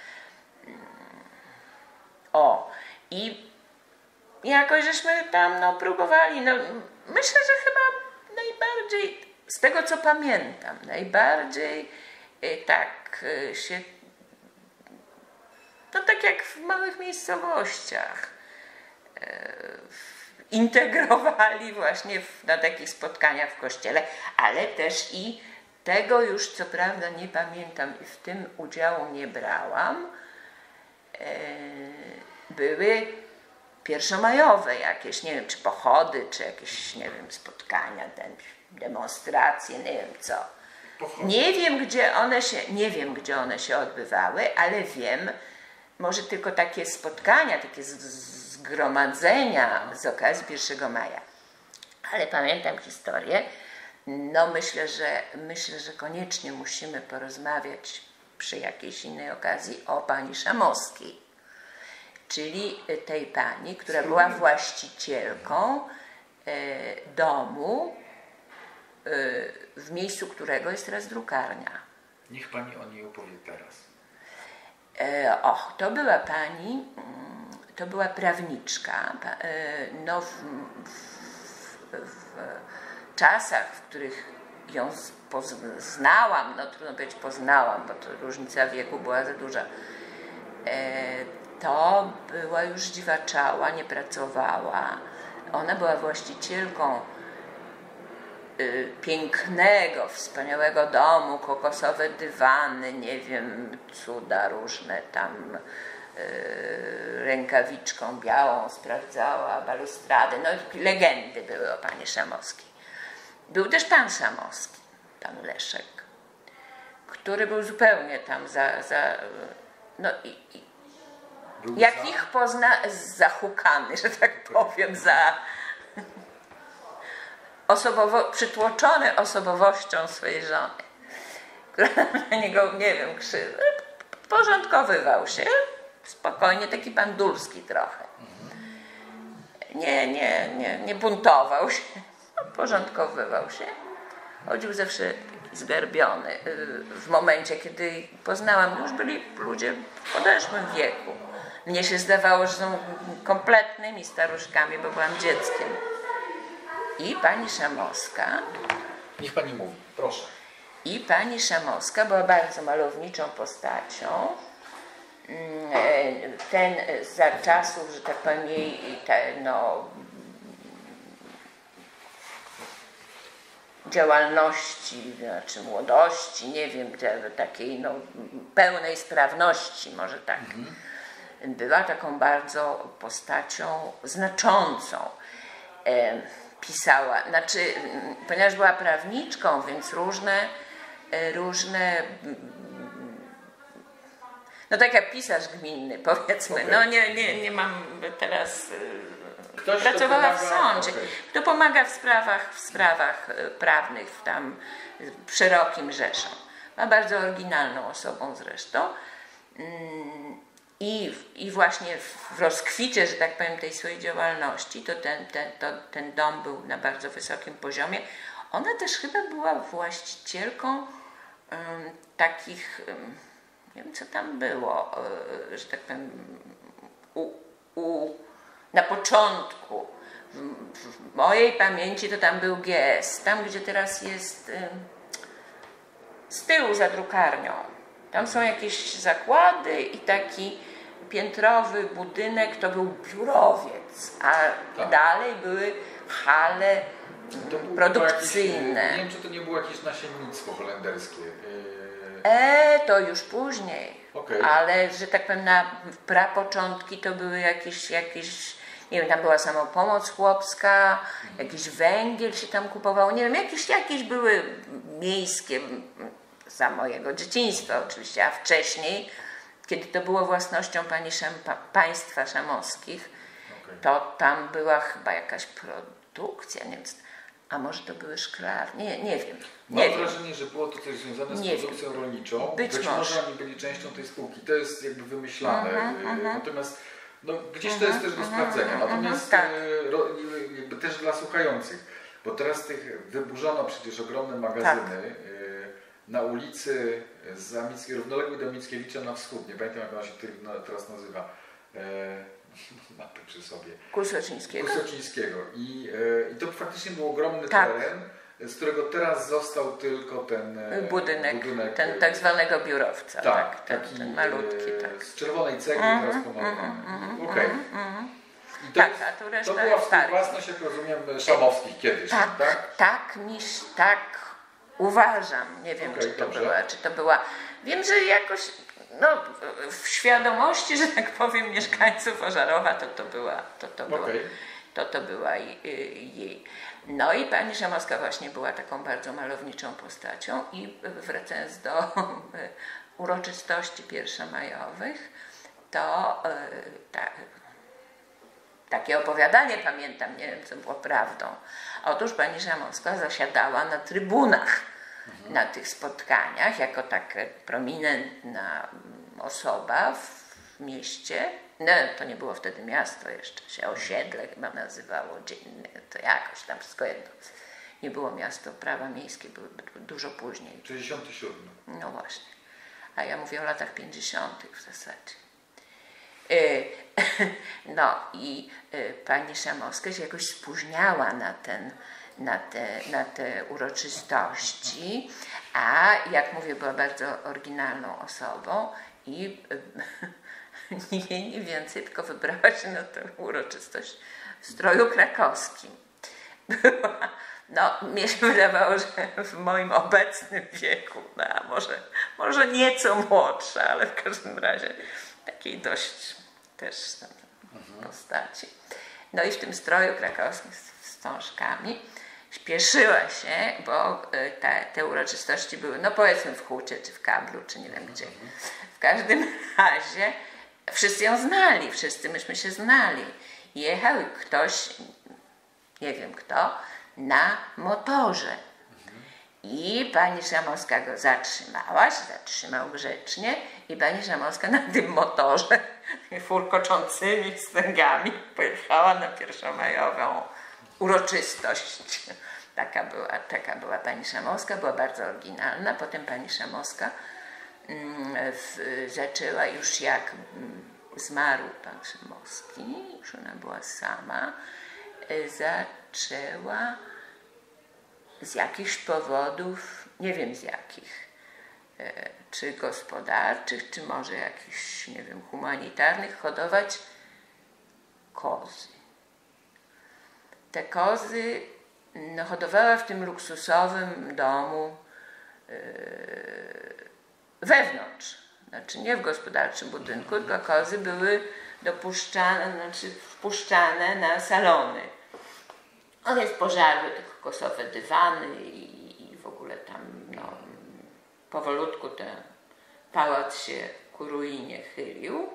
O, i jakoś żeśmy tam no, próbowali, no, myślę, że chyba najbardziej, z tego co pamiętam, najbardziej y, tak y, się, no tak jak w małych miejscowościach, y, integrowali właśnie w, na takich spotkaniach w kościele, ale też i tego już co prawda nie pamiętam i w tym udziału nie brałam, y, były pierwszomajowe jakieś, nie wiem, czy pochody, czy jakieś, nie wiem, spotkania, ten, demonstracje, nie wiem co. Pochody. Nie wiem, gdzie one się, nie wiem, gdzie one się odbywały, ale wiem, może tylko takie spotkania, takie zgromadzenia z okazji pierwszego maja. Ale pamiętam historię, no myślę, że myślę, że koniecznie musimy porozmawiać przy jakiejś innej okazji o pani Szamowskiej. Czyli tej pani, która była właścicielką e, domu, e, w miejscu którego jest teraz drukarnia. Niech pani o niej opowie teraz. E, och, to była pani, to była prawniczka. E, no w, w, w czasach, w których ją poznałam, no trudno powiedzieć poznałam, bo to różnica wieku była za duża. E, To była już dziwaczała, nie pracowała. Ona była właścicielką y, pięknego, wspaniałego domu, kokosowe dywany, nie wiem, cuda różne tam, y, rękawiczką białą sprawdzała, balustrady, no legendy były o pani Szamowskiej. Był też pan Szamowski, pan Leszek, który był zupełnie tam za, za no i, i Był jak za... ich pozna, zahukany, że tak powiem, za osobowo, przytłoczony osobowością swojej żony, która na niego, nie wiem, krzywy, porządkowywał się, spokojnie, taki pan Dulski trochę. Nie, nie, nie, nie buntował się, porządkowywał się. Chodził zawsze taki zgarbiony. W momencie, kiedy poznałam, już byli ludzie w podeszłym wieku. Mnie się zdawało, że są kompletnymi staruszkami, bo byłam dzieckiem. I pani Szamowska. Niech pani mówi, proszę. I pani Szamowska była bardzo malowniczą postacią. Ten za czasów, że tak powiem, jej te, no, działalności, znaczy młodości, nie wiem, te, takiej no, pełnej sprawności, może tak. Mhm. Była taką bardzo postacią znaczącą. E, pisała, znaczy, ponieważ była prawniczką, więc różne, różne, no tak jak pisarz gminny, powiedzmy. Okay. No nie, nie, nie mam teraz... Ktoś, pracowała kto w pomaga, sądzie. okay. Kto pomaga w sprawach, w sprawach prawnych tam szerokim rzeszom. Była bardzo oryginalną osobą zresztą. I, i właśnie w rozkwicie, że tak powiem, tej swojej działalności, to ten, ten, to, ten dom był na bardzo wysokim poziomie. Ona też chyba była właścicielką um, takich, um, nie wiem co tam było, um, że tak powiem, u, u, na początku. W, w mojej pamięci to tam był G S, tam gdzie teraz jest um, z tyłu za drukarnią. Tam są jakieś zakłady i taki piętrowy budynek to był biurowiec, a tak. dalej były hale to był produkcyjne. Jakieś, nie wiem, czy to nie było jakieś nasiennictwo holenderskie. E, to już później. Okay. Ale, że tak powiem, na prapoczątki to były jakieś, jakieś, nie wiem, tam była samopomoc chłopska, mhm. jakiś węgiel się tam kupowało, nie wiem, jakieś, jakieś były miejskie za mojego dzieciństwa oczywiście, a wcześniej, kiedy to było własnością pani Szampa, państwa szamowskich, okay. to tam była chyba jakaś produkcja, nie wiem, a może to były szklarnie, nie, nie wiem. Nie Mam wiem. wrażenie, że było to coś związane z nie produkcją wiem. rolniczą. Być, Być może. może oni byli częścią tej spółki, to jest jakby wymyślane. Uh-huh, uh-huh. Natomiast no, gdzieś uh-huh, to jest też do sprawdzenia. Uh-huh, Natomiast uh-huh, tak. jakby też dla słuchających, bo teraz tych wyburzono przecież ogromne magazyny. Tak. Na ulicy z Amickiej, równoległej do Mickiewicza na wschód, nie pamiętam jak ona się teraz nazywa, e, mam to przy sobie. Kusocińskiego. Kusocińskiego. I, e, I to faktycznie był ogromny tak. teren, z którego teraz został tylko ten e, budynek, budynek, ten tak zwanego biurowca. Tak, tak ten, taki ten malutki. E, tak. z czerwonej cegły mm, teraz pomalowany. Mm, mm, Okej. mm, I to, tak, a tu reszta to była jest własność, jak rozumiem, Szamowskich kiedyś, tak? Tak, tak, miś, tak uważam. Nie wiem, okay, czy to dobrze. była, czy to była. Wiem, że jakoś no, w świadomości, że tak powiem, mieszkańców Ożarowa to to była, to to była, okay. to, to była jej. No i pani Szamowska właśnie była taką bardzo malowniczą postacią i wracając do uroczystości pierwszomajowych, to ta, takie opowiadanie pamiętam, nie wiem co było prawdą. Otóż pani Szamowska zasiadała na trybunach mhm. na tych spotkaniach jako taka prominentna osoba w mieście. No, to nie było wtedy miasto jeszcze, się osiedle chyba nazywało, dziennie, to jakoś tam wszystko jedno. Nie było miasto, prawa miejskie były dużo później. sześćdziesiąty siódmy. No właśnie. A ja mówię o latach pięćdziesiątych w zasadzie. No i pani Szamowska się jakoś spóźniała na, ten, na, te, na te uroczystości, a jak mówię, była bardzo oryginalną osobą i nie, nie więcej, tylko wybrała się na tę uroczystość w stroju krakowskim. Była, no, mnie się wydawało, że w moim obecnym wieku, no, a może, może nieco młodsza, ale w każdym razie takiej dość też tam mhm. postaci. No i w tym stroju krakowskim z wstążkami śpieszyła się, bo te, te uroczystości były, no powiedzmy w Hucie, czy w Kablu, czy nie wiem gdzie. W każdym razie wszyscy ją znali, wszyscy myśmy się znali. Jechał ktoś, nie wiem kto, na motorze. I pani Szamowska go zatrzymała, się zatrzymał grzecznie i pani Szamowska na tym motorze furkoczącymi wstęgami pojechała na pierwszomajową uroczystość. Taka była, taka była pani Szamowska, była bardzo oryginalna. Potem pani Szamowska mm, w, zaczęła już jak mm, zmarł pan Szamowski, już ona była sama, y, zaczęła z jakichś powodów, nie wiem z jakich, e, czy gospodarczych, czy może jakichś, nie wiem, humanitarnych, hodować kozy. Te kozy no, hodowała w tym luksusowym domu e, wewnątrz, znaczy nie w gospodarczym budynku, tylko kozy były dopuszczane, znaczy wpuszczane na salony. One spożarły te kokosowe dywany i, i w ogóle tam no, powolutku ten pałac się ku ruinie chylił.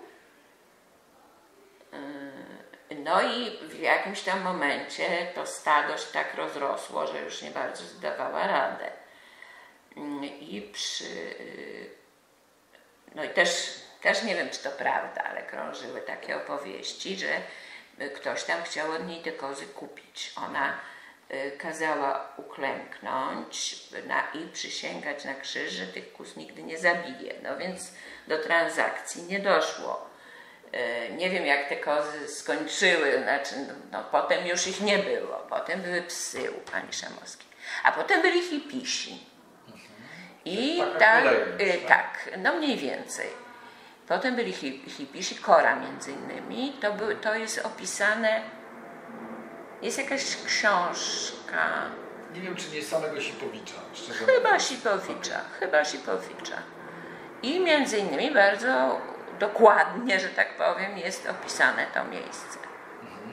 No i w jakimś tam momencie to stado się tak rozrosło, że już nie bardzo zdawała radę. I przy... No i też, też nie wiem, czy to prawda, ale krążyły takie opowieści, że ktoś tam chciał od niej te kozy kupić. Ona kazała uklęknąć na, i przysięgać na krzyż, że tych kóz nigdy nie zabije. No więc do transakcji nie doszło. Nie wiem, jak te kozy skończyły, znaczy, no, potem już ich nie było. Potem były psy u pani Szamowskiej, a potem byli hipisi. I tak, y, tak, no mniej więcej. Potem byli hipisi, Kora między innymi. To, by, to jest opisane, jest jakaś książka. Nie wiem, czy nie samego Sipowicza. Szczerze Chyba mówiąc. Sipowicza, chyba Sipowicza. I między innymi bardzo dokładnie, że tak powiem, jest opisane to miejsce. Mhm.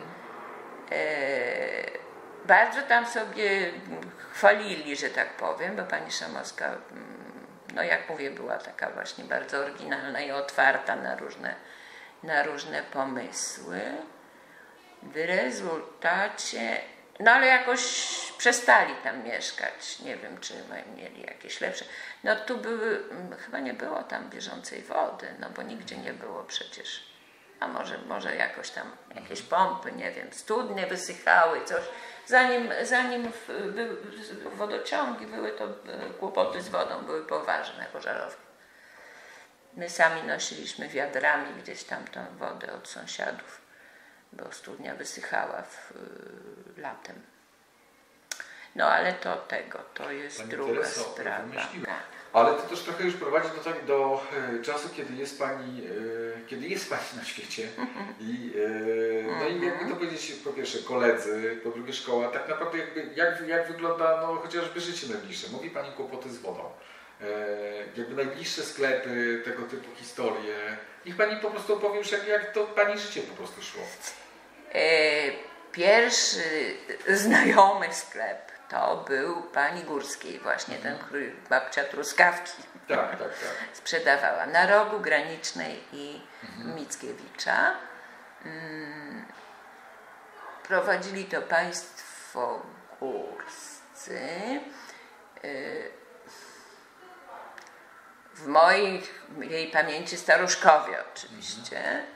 E, bardzo tam sobie chwalili, że tak powiem, bo pani Szamowska, no jak mówię, była taka właśnie bardzo oryginalna i otwarta na różne, na różne pomysły. W rezultacie, no ale jakoś przestali tam mieszkać. Nie wiem, czy mieli jakieś lepsze. No tu były, chyba nie było tam bieżącej wody, no bo nigdzie nie było przecież. A może, może jakoś tam jakieś pompy, nie wiem, studnie wysychały, coś. Zanim, zanim były wodociągi były, to kłopoty z wodą były poważne, pożarowne. My sami nosiliśmy wiadrami gdzieś tam tą wodę od sąsiadów, bo studnia wysychała w, y, latem. No ale to tego, to jest Pani druga Tereso, sprawa. Ale to też trochę już prowadzi do, tak, do e, czasu, kiedy jest Pani, e, kiedy jest Pani na świecie. I, e, no i jakby to powiedzieć, po pierwsze koledzy, po drugie szkoła, tak naprawdę jakby, jak, jak wygląda no, chociażby życie najbliższe. Mówi Pani kłopoty z wodą. E, jakby najbliższe sklepy, tego typu historie. Niech Pani po prostu opowie już, jak, jak to Pani życie po prostu szło. E, pierwszy znajomy sklep to był pani Górskiej, właśnie ten, który babcia truskawki tak, tak, tak. sprzedawała na rogu Granicznej i mhm. Mickiewicza. Hmm. Prowadzili to państwo górscy. W mojej jej pamięci staruszkowie oczywiście. Mhm.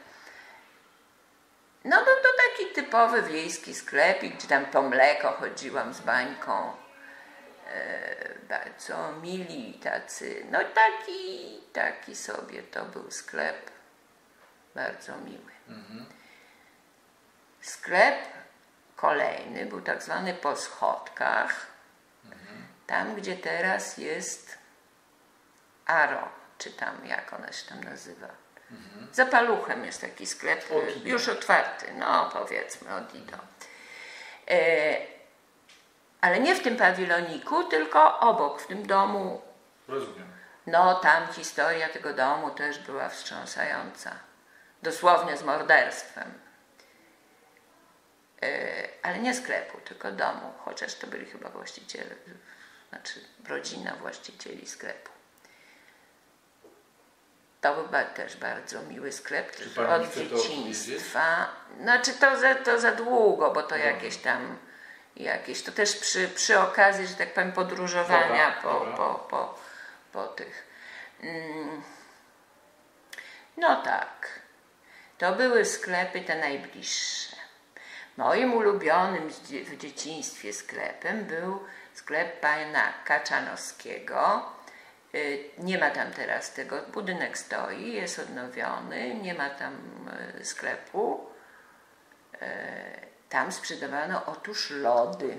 No to, to taki typowy wiejski sklepik, gdzie tam po mleko chodziłam z bańką. E, bardzo mili tacy, no taki, taki sobie to był sklep, bardzo miły. Mhm. Sklep kolejny był tak zwany po schodkach, mhm. tam gdzie teraz jest Aro, czy tam jak ona się tam nazywa. Mhm. Za Paluchem jest taki sklep, Odido. Już otwarty, no powiedzmy Odido. E, ale nie w tym pawiloniku, tylko obok, w tym domu. Rozumiem. No tam historia tego domu też była wstrząsająca. Dosłownie z morderstwem. E, ale nie sklepu, tylko domu, chociaż to byli chyba właściciele, znaczy rodzina właścicieli sklepu. To był też bardzo miły sklep od dzieciństwa. Znaczy to za, to za długo, bo to no. jakieś tam, jakieś, to też przy, przy okazji, że tak powiem, podróżowania dobra, po, dobra. Po, po, po tych. Mm. No tak, to były sklepy te najbliższe. Moim ulubionym w dzieciństwie sklepem był sklep pana Kaczanowskiego. Nie ma tam teraz tego, budynek stoi, jest odnowiony, nie ma tam sklepu. Tam sprzedawano otóż lody.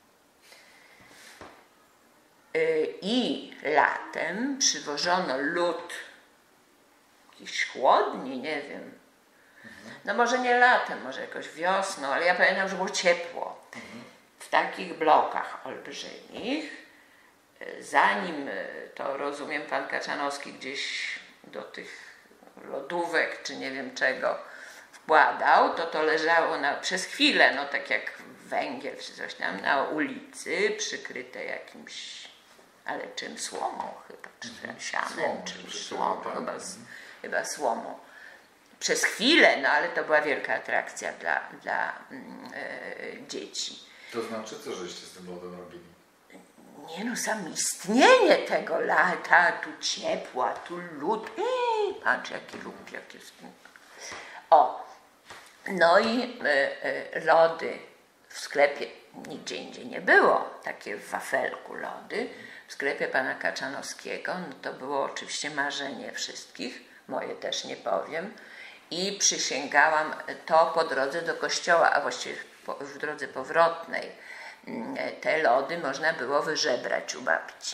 I latem przywożono lód, jakiś chłodni, nie wiem. No może nie latem, może jakoś wiosną, ale ja pamiętam, że było ciepło. W takich blokach olbrzymich. Zanim to, rozumiem, pan Kaczanowski gdzieś do tych lodówek, czy nie wiem czego wkładał, to to leżało na, przez chwilę, no tak jak węgiel, czy coś tam, na ulicy, przykryte jakimś, ale czym, słomą chyba, czy sianem, Słom, czymś, słomą, chyba z, chyba słomą. Przez chwilę, no ale to była wielka atrakcja dla, dla mm, e, dzieci. To znaczy, co żeście z tym lodem robili? Nie no, sam istnienie tego lata, tu ciepła, tu lód. Ej, patrz jaki lód, jakie O, no i e, e, lody w sklepie, nigdzie indziej nie było, takie w wafelku lody. W sklepie pana Kaczanowskiego, no to było oczywiście marzenie wszystkich, moje też nie powiem. I przysięgałam to po drodze do kościoła, a właściwie po, w drodze powrotnej. Te lody można było wyżebrać u babci.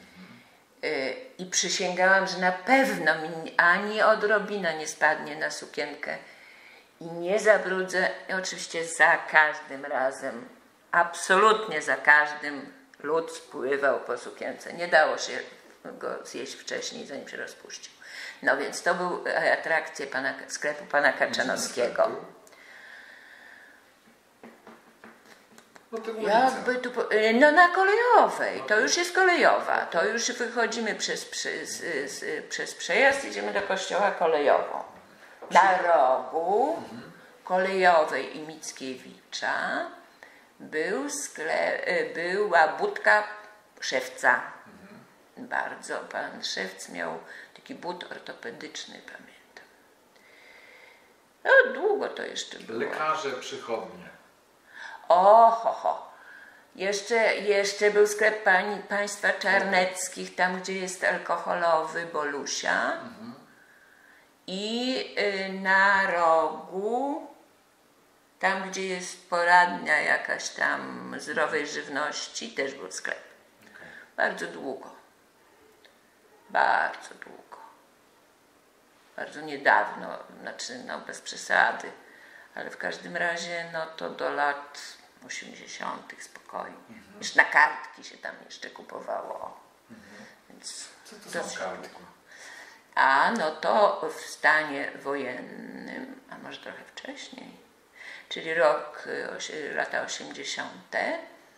I przysięgałam, że na pewno mi ani odrobina nie spadnie na sukienkę i nie zabrudzę. I oczywiście za każdym razem, absolutnie za każdym lód spływał po sukience. Nie dało się go zjeść wcześniej, zanim się rozpuścił. No więc to był atrakcja pana, sklepu pana Kaczanowskiego. No, Jakby tu, no na kolejowej, to już jest kolejowa, to już wychodzimy przez, przez, przez przejazd, idziemy do kościoła kolejową. Na rogu Kolejowej i Mickiewicza był sklep, była budka szewca. Bardzo, pan szewc miał taki but ortopedyczny, pamiętam. No długo to jeszcze było. Lekarze, przychodnie. O, ho, ho. Jeszcze, jeszcze był sklep pani, państwa Czarneckich, tam gdzie jest alkoholowy Bolusia. Mhm. I y, na rogu, tam gdzie jest poradnia jakaś tam zdrowej żywności, też był sklep. Okay. Bardzo długo. Bardzo długo. Bardzo niedawno, znaczy no bez przesady. Ale w każdym razie no to do lat osiemdziesiątych spokojnie. Mhm. Już na kartki się tam jeszcze kupowało. Mhm. Więc co to są kartki? Długo. A no to w stanie wojennym, a może trochę wcześniej, czyli rok, lata osiemdziesiąte,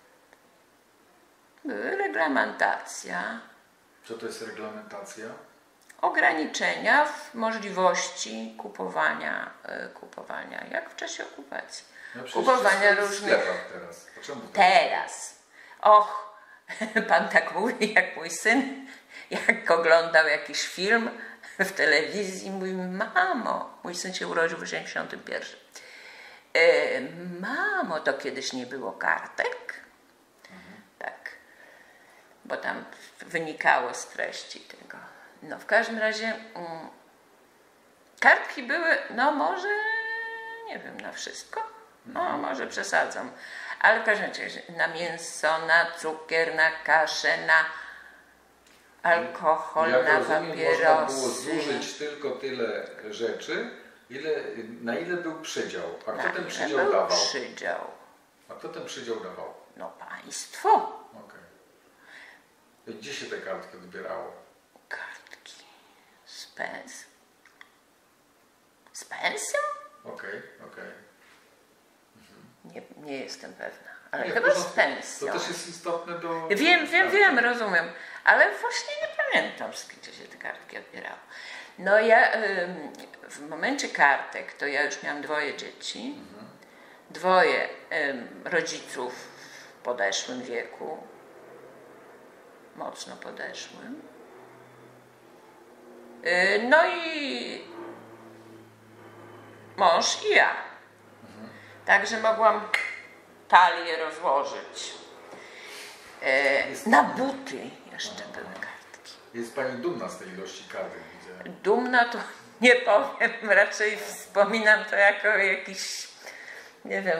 były reglamentacja. Co to jest reglamentacja? Ograniczenia w możliwości kupowania, kupowania jak w czasie okupacji. No kupowania różnych. Teraz. teraz. Och, pan tak mówi jak mój syn, jak oglądał jakiś film w telewizji, mówi: mamo, mój syn się urodził w osiemdziesiątym pierwszym. E, mamo, to kiedyś nie było kartek? Mhm. Tak, bo tam wynikało z treści tego. No w każdym razie um, kartki były, no może, nie wiem, na wszystko, no mhm. może przesadzam, ale w każdym razie na mięso, na cukier, na kaszę, na alkohol, Jak na rozumiem, papierosy. Można było zużyć tylko tyle rzeczy, ile, na ile był przydział. A kto na ten ile przydział był dawał? Przydział. A kto ten przydział dawał? No państwo. Okej. Okay. Gdzie się te kartki odbierało? Kartki z pensją. Z pensją? Okej, okay, okej. Okay. Nie, nie jestem pewna, ale nie, chyba z pensją. To też jest istotne do... Wiem, wiem, wiem, rozumiem, ale właśnie nie pamiętam, gdzie się te kartki odbierało. No ja w momencie kartek to ja już miałam dwoje dzieci, mhm. dwoje rodziców w podeszłym wieku, mocno podeszłym. No i mąż i ja. Mhm. Także mogłam talię rozłożyć. E, na buty jeszcze Aha. były kartki. Jest pani dumna z tej ilości kartek, widzę. Dumna to nie powiem, raczej wspominam to jako jakiś, nie wiem,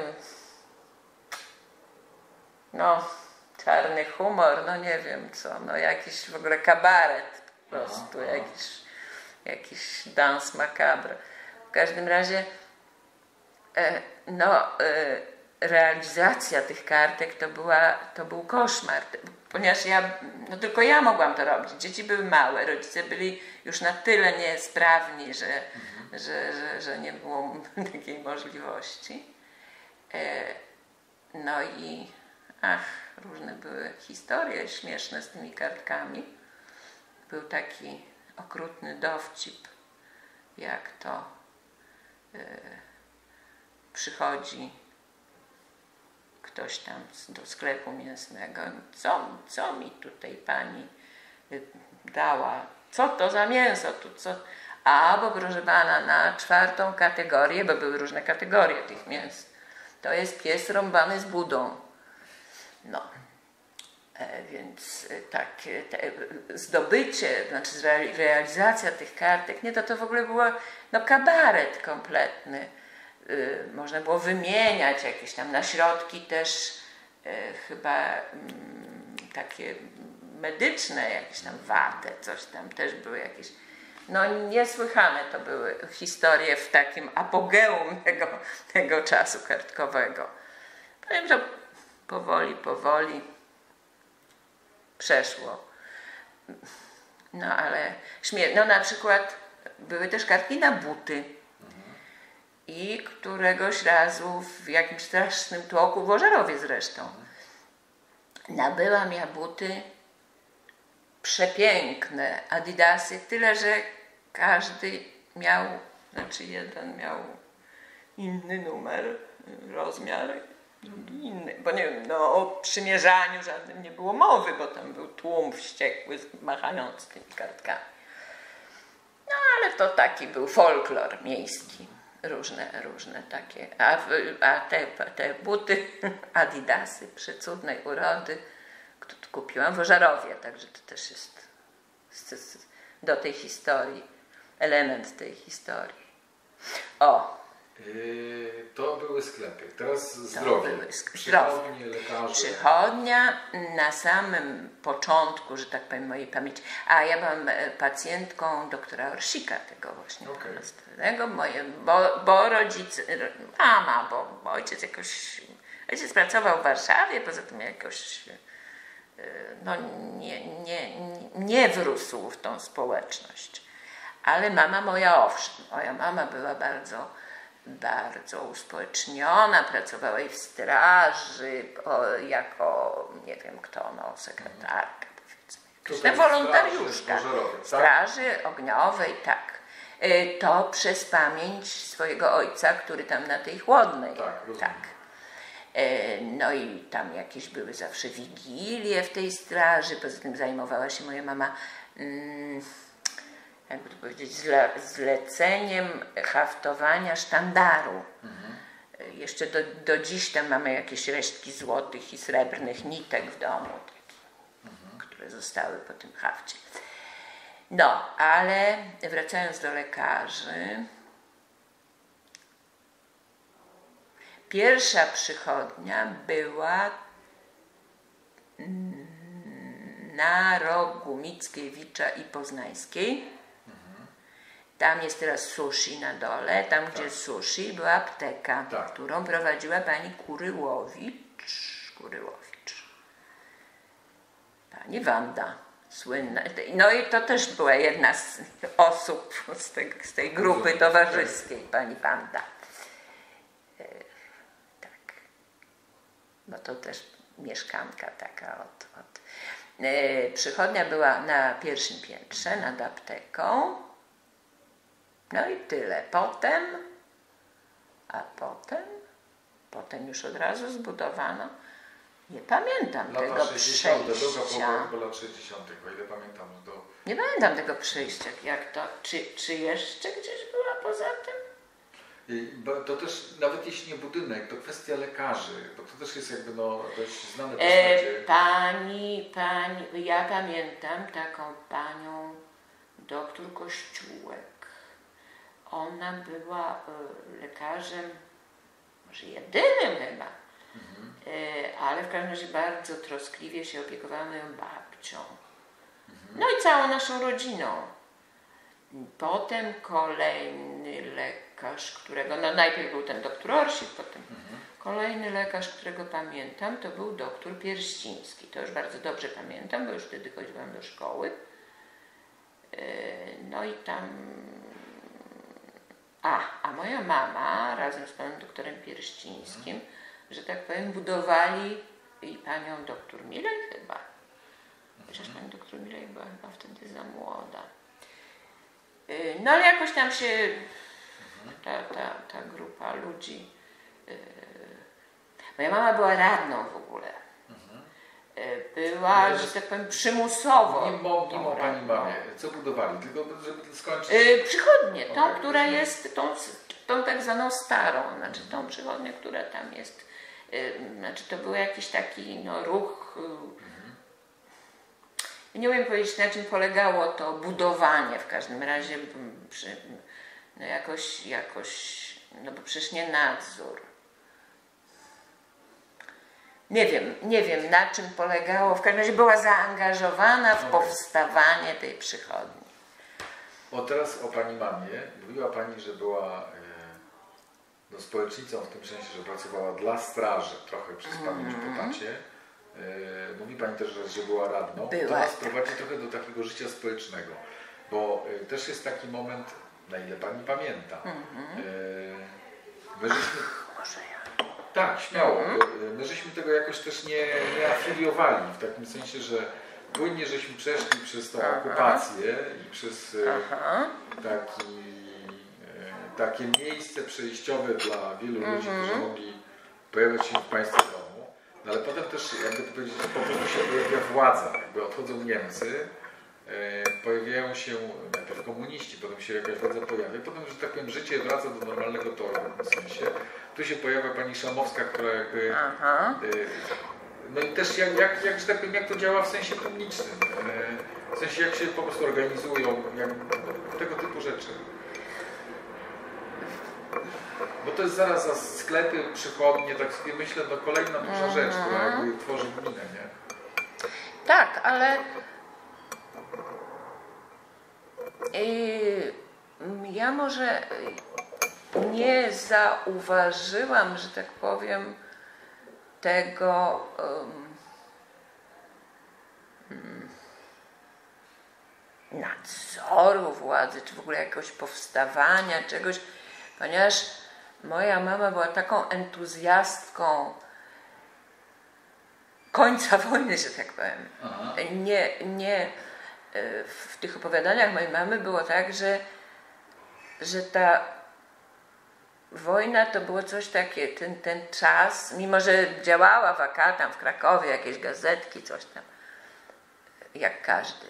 no czarny humor, no nie wiem co, no jakiś w ogóle kabaret po prostu, aha, jakiś, jakiś dans macabre. W każdym razie e, no e, realizacja tych kartek to, była, to był koszmar, ponieważ ja, no tylko ja mogłam to robić. Dzieci były małe, rodzice byli już na tyle niesprawni, że, mhm. że, że, że nie było takiej możliwości. E, no i ach, różne były historie śmieszne z tymi kartkami. Był taki okrutny dowcip, jak to y, przychodzi ktoś tam do sklepu mięsnego. Co, co mi tutaj pani y, dała? Co to za mięso tu? Co? A, bo proszę pana, na czwartą kategorię, bo były różne kategorie tych mięs, to jest pies rąbany z budą. No, e, więc tak, te, zdobycie, znaczy realizacja tych kartek, nie, to to w ogóle było no, kabaret kompletny. Y, można było wymieniać jakieś tam na środki też y, chyba y, takie medyczne, jakieś tam watę, coś tam też były jakieś. No niesłychane to były historie w takim apogeum tego, tego czasu kartkowego. Powiem, że powoli, powoli przeszło. No ale śmieszne. No na przykład były też kartki na buty. I któregoś razu w jakimś strasznym tłoku, w Ożarowie zresztą, nabyłam ja buty przepiękne, adidasy, tyle, że każdy miał, znaczy jeden miał inny numer, rozmiar, drugi inny, bo nie wiem, no o przymierzaniu żadnym nie było mowy, bo tam był tłum wściekły, machający tymi kartkami. No ale to taki był folklor miejski, różne, różne takie, a, a te, te buty adidasy przecudnej urody kupiłam w Ożarowie, także to też jest do tej historii, element tej historii. O! Yy, to były sklepy, teraz zdrowie, były sk- przychodnie, lekarze. Przychodnia na samym początku, że tak powiem, mojej pamięci, a ja byłam pacjentką doktora Orsika, tego właśnie okay. moje, bo, bo rodzice, mama, bo, bo ojciec jakoś, ojciec pracował w Warszawie, poza tym jakoś no, nie, nie, nie wrósł w tą społeczność. Ale mama moja, owszem, moja mama była bardzo, bardzo uspołeczniona, pracowała i w straży, o, jako, nie wiem kto, no, sekretarka, powiedzmy, jakaś wolontariuszka, straży, straży ogniowej, tak. To przez pamięć swojego ojca, który tam na tej Chłodnej, tak, tak. No i tam jakieś były zawsze wigilie w tej straży, poza tym zajmowała się moja mama, jakby to powiedzieć, zle, zleceniem haftowania sztandaru. Mhm. Jeszcze do, do dziś tam mamy jakieś resztki złotych i srebrnych nitek w domu, takie, mhm. które zostały po tym hafcie. No, ale wracając do lekarzy, pierwsza przychodnia była na rogu Mickiewicza i Poznańskiej. Mhm. Tam jest teraz sushi na dole. Tam, tak. Gdzie sushi, była apteka, tak. Którą prowadziła pani Kuryłowicz. Kuryłowicz. Pani Wanda, słynna. No i to też była jedna z osób z tej, z tej grupy towarzyskiej, pani Wanda. Bo to też mieszkanka taka od... od. Yy, przychodnia była na pierwszym piętrze nad apteką. No i tyle. Potem, a potem, potem już od razu zbudowano, nie pamiętam lata tego sześćdziesiąte, przejścia. Druga połowa lat sześćdziesiątych, o ile pamiętam. Do... Nie pamiętam tego przejścia, jak to, czy, czy jeszcze gdzieś była poza tym? To też, nawet jeśli nie budynek, to kwestia lekarzy, bo to też jest jakby no, dość znane postacie. E, pani, pani, ja pamiętam taką panią doktor Kościółek. Ona była e, lekarzem, może jedynym chyba, mhm. e, ale w każdym razie bardzo troskliwie się opiekowała moją babcią. Mhm. No i całą naszą rodziną. Potem kolejny lekarz, którego, no najpierw był ten doktor Orsik, potem mhm. kolejny lekarz, którego pamiętam, to był doktor Pierściński. To już bardzo dobrze pamiętam, bo już wtedy chodziłam do szkoły. No i tam... A, a moja mama razem z panem doktorem Pierścińskim, mhm. że tak powiem, budowali i panią doktor Milej chyba. Chociaż pani doktor Milej była chyba wtedy za młoda. Yy, no ale jakoś tam się ta, ta, ta grupa ludzi... Yy, moja mama była radną w ogóle. Była, no, że tak powiem, przymusowo. Nie mogą pani mamie. Co budowali? Tylko żeby skończyć. Yy, przychodnię, tą, Okay, która jest, tą, tą tak zwaną starą, znaczy tą przychodnię, która tam jest. Yy, znaczy to był jakiś taki no, ruch. Yy, mhm. Nie umiem powiedzieć, na czym polegało to budowanie. W każdym razie przy, no, jakoś, jakoś, no bo przecież nie nadzór. Nie wiem, nie wiem na czym polegało, w każdym razie była zaangażowana w powstawanie tej przychodni. O teraz o pani mamie. Mówiła pani, że była e, no, społecznicą w tym sensie, że pracowała dla straży trochę przez pamięć mm. po tacie. E, mówi pani też, że, że była radną. Była. To nas prowadzi trochę do takiego życia społecznego, bo e, też jest taki moment, na ile pani pamięta. Mm -hmm. e, my żeśmy... Może ja. Tak, śmiało. My żeśmy tego jakoś też nie, nie afiliowali, w takim sensie, że płynnie żeśmy przeszli przez tą Aha. okupację i przez Aha. taki, takie miejsce przejściowe dla wielu mhm. ludzi, którzy mogli pojawiać się w państwie domu. No ale potem też, jakby to powiedzieć, po prostu się pojawia władza, jakby odchodzą Niemcy, pojawiają się najpierw komuniści, potem się jakaś władza pojawia, potem, że tak powiem, życie wraca do normalnego toru w pewnym sensie. Tu się pojawia pani Szamowska, która jakby... Aha. No i też jak, jak, jak, że tak powiem, jak to działa w sensie publicznym, w sensie jak się po prostu organizują, jak, tego typu rzeczy. Bo to jest zaraz za sklepy, przychodnie, tak sobie myślę, no kolejna duża rzecz, która jakby tworzy gminę, nie? Tak, ale... Yy, ja może nie zauważyłam, że tak powiem, tego um, nadzoru władzy, czy w ogóle jakiegoś powstawania czegoś, ponieważ moja mama była taką entuzjastką końca wojny, że tak powiem. Aha. Nie, nie w tych opowiadaniach mojej mamy było tak, że, że ta wojna to było coś takie, ten, ten czas, mimo że działała w A K, tam w Krakowie, jakieś gazetki, coś tam, jak każdy,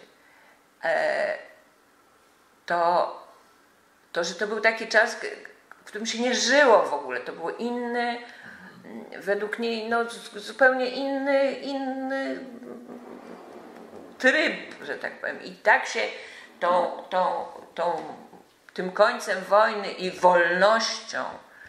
to, to że to był taki czas, w którym się nie żyło w ogóle, to był inny, według niej no, zupełnie inny, inny tryb, że tak powiem. I tak się tą, tą, tą, tym końcem wojny i wolnością,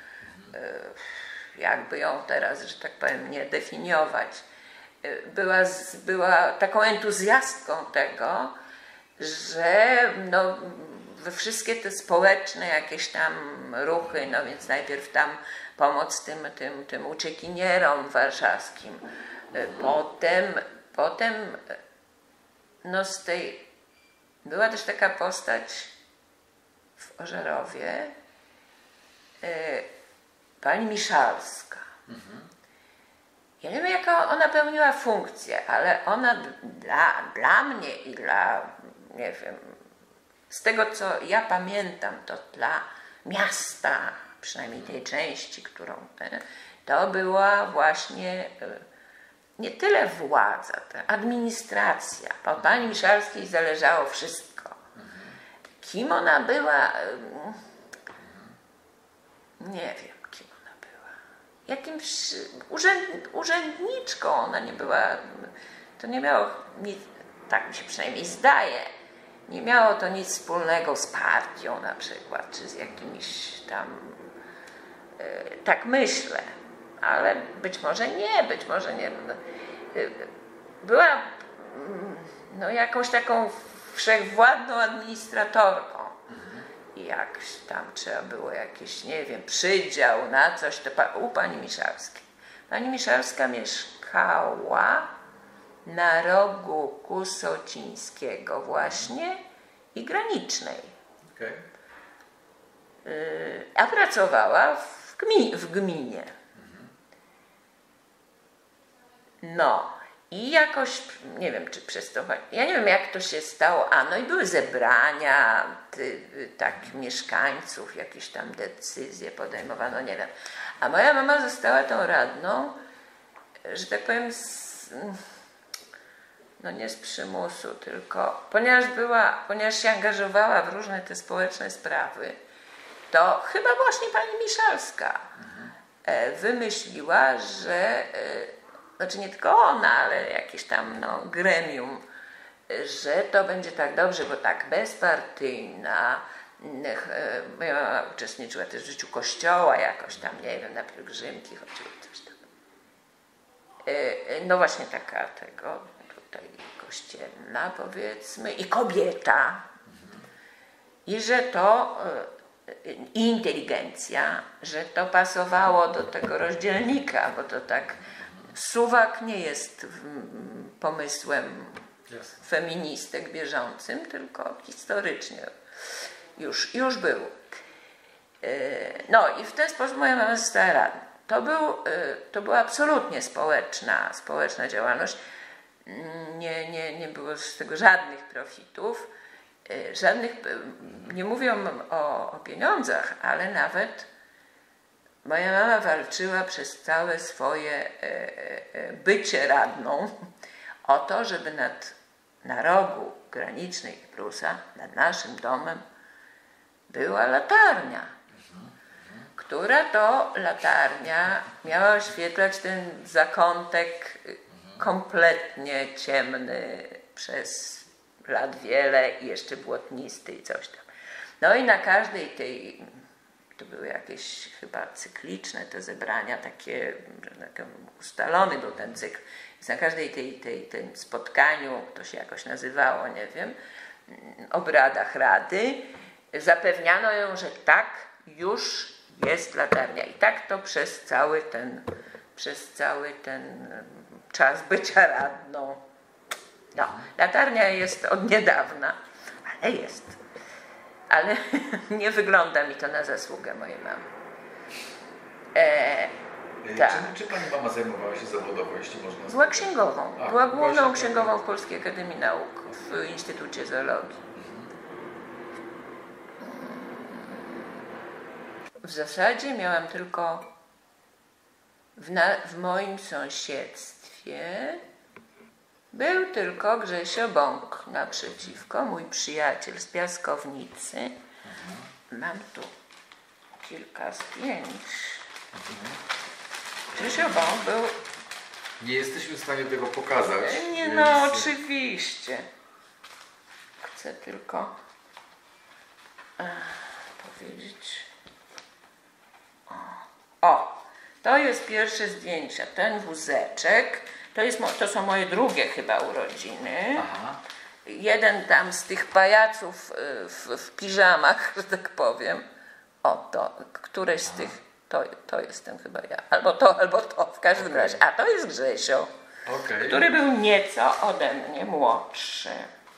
jakby ją teraz, że tak powiem, nie definiować, była, była taką entuzjastką tego, że no, we wszystkie te społeczne jakieś tam ruchy, no więc najpierw tam pomoc tym, tym, tym uciekinierom warszawskim, potem, potem no z tej, była też taka postać w Ożarowie, yy, pani Miszalska. Mhm. Ja nie wiem, jaką ona pełniła funkcję, ale ona dla, dla mnie i dla, nie wiem, z tego co ja pamiętam, to dla miasta, przynajmniej tej części, którą, to była właśnie nie tyle władza, to administracja. Po pani Miszalskiej zależało wszystko. Kim ona była? Nie wiem, kim ona była. Jakimś urzęd, urzędniczką ona nie była. To nie miało nic, tak mi się przynajmniej zdaje, nie miało to nic wspólnego z partią na przykład, czy z jakimiś tam, yy, tak myślę. Ale być może nie, być może nie. Była no, jakąś taką wszechwładną administratorką. I jak tam trzeba było jakiś, nie wiem, przydział na coś, to pa, u pani Miszalskiej. Pani Miszalska mieszkała na rogu Kusocińskiego właśnie i Granicznej. Okay. Yy, a pracowała w, gmi, w gminie. No I jakoś, nie wiem, czy przez to, ja nie wiem, jak to się stało, a no i były zebrania ty, tak mieszkańców, jakieś tam decyzje podejmowano, nie wiem. A moja mama została tą radną, że tak powiem, z, no nie z przymusu, tylko ponieważ była, ponieważ się angażowała w różne te społeczne sprawy, to chyba właśnie pani Miszalska mhm. wymyśliła, że znaczy nie tylko ona, ale jakieś tam no, gremium, że to będzie tak dobrze, bo tak bezpartyjna, ja uczestniczyła też w życiu kościoła jakoś tam, nie wiem, na pielgrzymki chodziła, coś tam. No właśnie taka tego tutaj kościelna powiedzmy i kobieta. I że to i inteligencja, że to pasowało do tego rozdzielnika, bo to tak Suwak nie jest pomysłem yes. feministek bieżącym, tylko historycznie już, już był. No i w ten sposób moja mama została radną. To, był, to była absolutnie społeczna, społeczna działalność. Nie, nie, nie było z tego żadnych profitów. Żadnych, nie mówię o, o pieniądzach, ale nawet moja mama walczyła przez całe swoje bycie radną o to, żeby nad, na rogu granicznej Prusa, nad naszym domem, była latarnia, która to latarnia miała oświetlać ten zakątek kompletnie ciemny przez lat wiele i jeszcze błotnisty i coś tam. No i na każdej tej, to były jakieś chyba cykliczne te zebrania, takie, takie ustalony był ten cykl. Więc na każdej tej, tej, tym spotkaniu, to się jakoś nazywało, nie wiem, obradach rady, zapewniano ją, że tak, już jest latarnia. I tak to przez cały ten, przez cały ten czas bycia radną. No, latarnia jest od niedawna, ale jest. Ale nie wygląda mi to na zasługę mojej mamy. E, tak. czy, czy pani mama zajmowała się zawodowo, jeśli można Była spytać? księgową. A, była główną właśnie, księgową w Polskiej Akademii Nauk w Instytucie Zoologii. W zasadzie miałam tylko w, na, w moim sąsiedztwie był tylko Grzesio Bąk naprzeciwko, mój przyjaciel z Piaskownicy. Mhm. Mam tu kilka zdjęć. Mhm. Grzesio Bąk był... Nie jesteśmy w stanie tego pokazać. Nie, więc... no oczywiście. Chcę tylko ach, powiedzieć. O. o, to jest pierwsze zdjęcie. Ten wózeczek. To, jest, to są moje drugie chyba urodziny. Aha. Jeden tam z tych pajaców w, w piżamach, że tak powiem. O, to, któreś z tych, to, to jestem chyba ja. Albo to, albo to, w każdym okay. razie. A to jest Grzesio, okay. który był nieco ode mnie młodszy.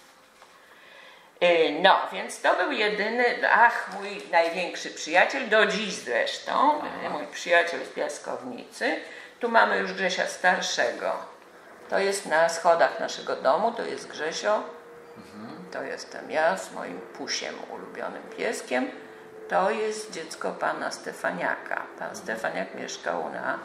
No, więc to był jedyny, ach, mój największy przyjaciel, do dziś zresztą, aha. mój przyjaciel z Piaskownicy. Tu mamy już Grzesia starszego. To jest na schodach naszego domu, to jest Grzesio. Mhm. To jestem ja z moim Pusiem, ulubionym pieskiem. To jest dziecko pana Stefaniaka. Pan mhm. Stefaniak mieszkał na,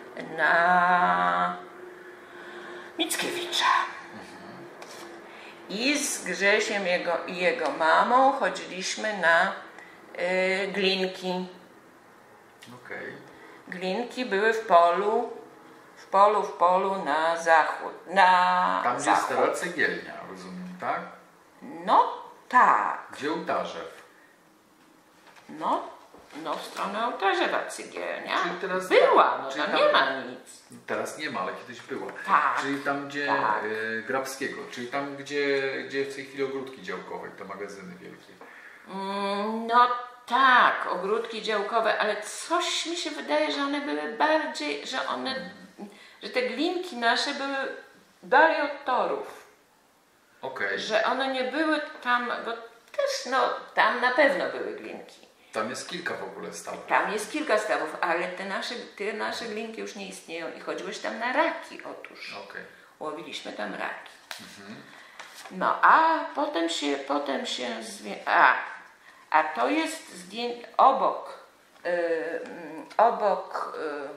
na Mickiewicza. Mhm. I z Grzesiem jego, i jego mamą chodziliśmy na y, glinki. Okay. Glinki były w polu, w polu, w polu na zachód. Na Tam zachód. jest stara cegielnia, rozumiem, tak? No tak. Gdzie Ołtarzew? No, no w stronę Ołtarzewa cegielnia. Teraz była, no tam nie ma nic. Teraz nie ma, ale kiedyś była. Tak. Czyli tam gdzie tak. y, Grabskiego, czyli tam gdzie, gdzie w tej chwili ogródki działkowe, te magazyny wielkie. Mm, no tak, ogródki działkowe, ale coś mi się wydaje, że one były bardziej, że one, że te glinki nasze były dalej od torów. Okay. Że one nie były tam, bo też no, tam na pewno były glinki. Tam jest kilka w ogóle stawów. Tam jest kilka stawów, ale te nasze, te nasze glinki już nie istnieją i chodziłeś tam na raki, otóż. Okay. Łowiliśmy tam raki. No a potem się, potem się zwie... A, a to jest zdjęcie obok, yy, obok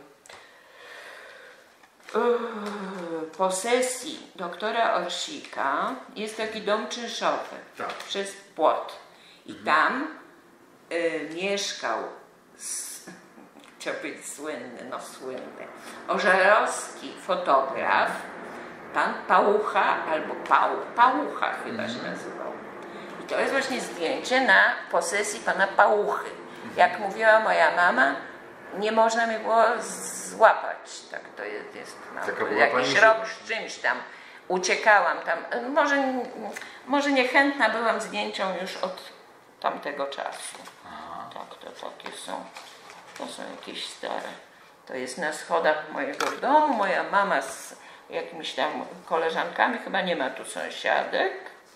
yy, yy, posesji doktora Orsika jest taki dom czynszowy Tak. przez płot. I tam yy, mieszkał, s- chciał być słynny, no słynny, ożarowski fotograf, pan Pałucha, albo Pał, Pałucha chyba się nazywał. I to jest właśnie zdjęcie na posesji pana Pałuchy. Jak mówiła moja mama, nie można mi było złapać. Tak to jest, jest Taka no, była jakiś pani, rok że- z czymś tam. Uciekałam tam. Może, może niechętna byłam zdjęciom już od tamtego czasu. Tak, to takie są. To są jakieś stare. To jest na schodach mojego domu. Moja mama z jakimiś tam koleżankami. Chyba nie ma tu sąsiadek.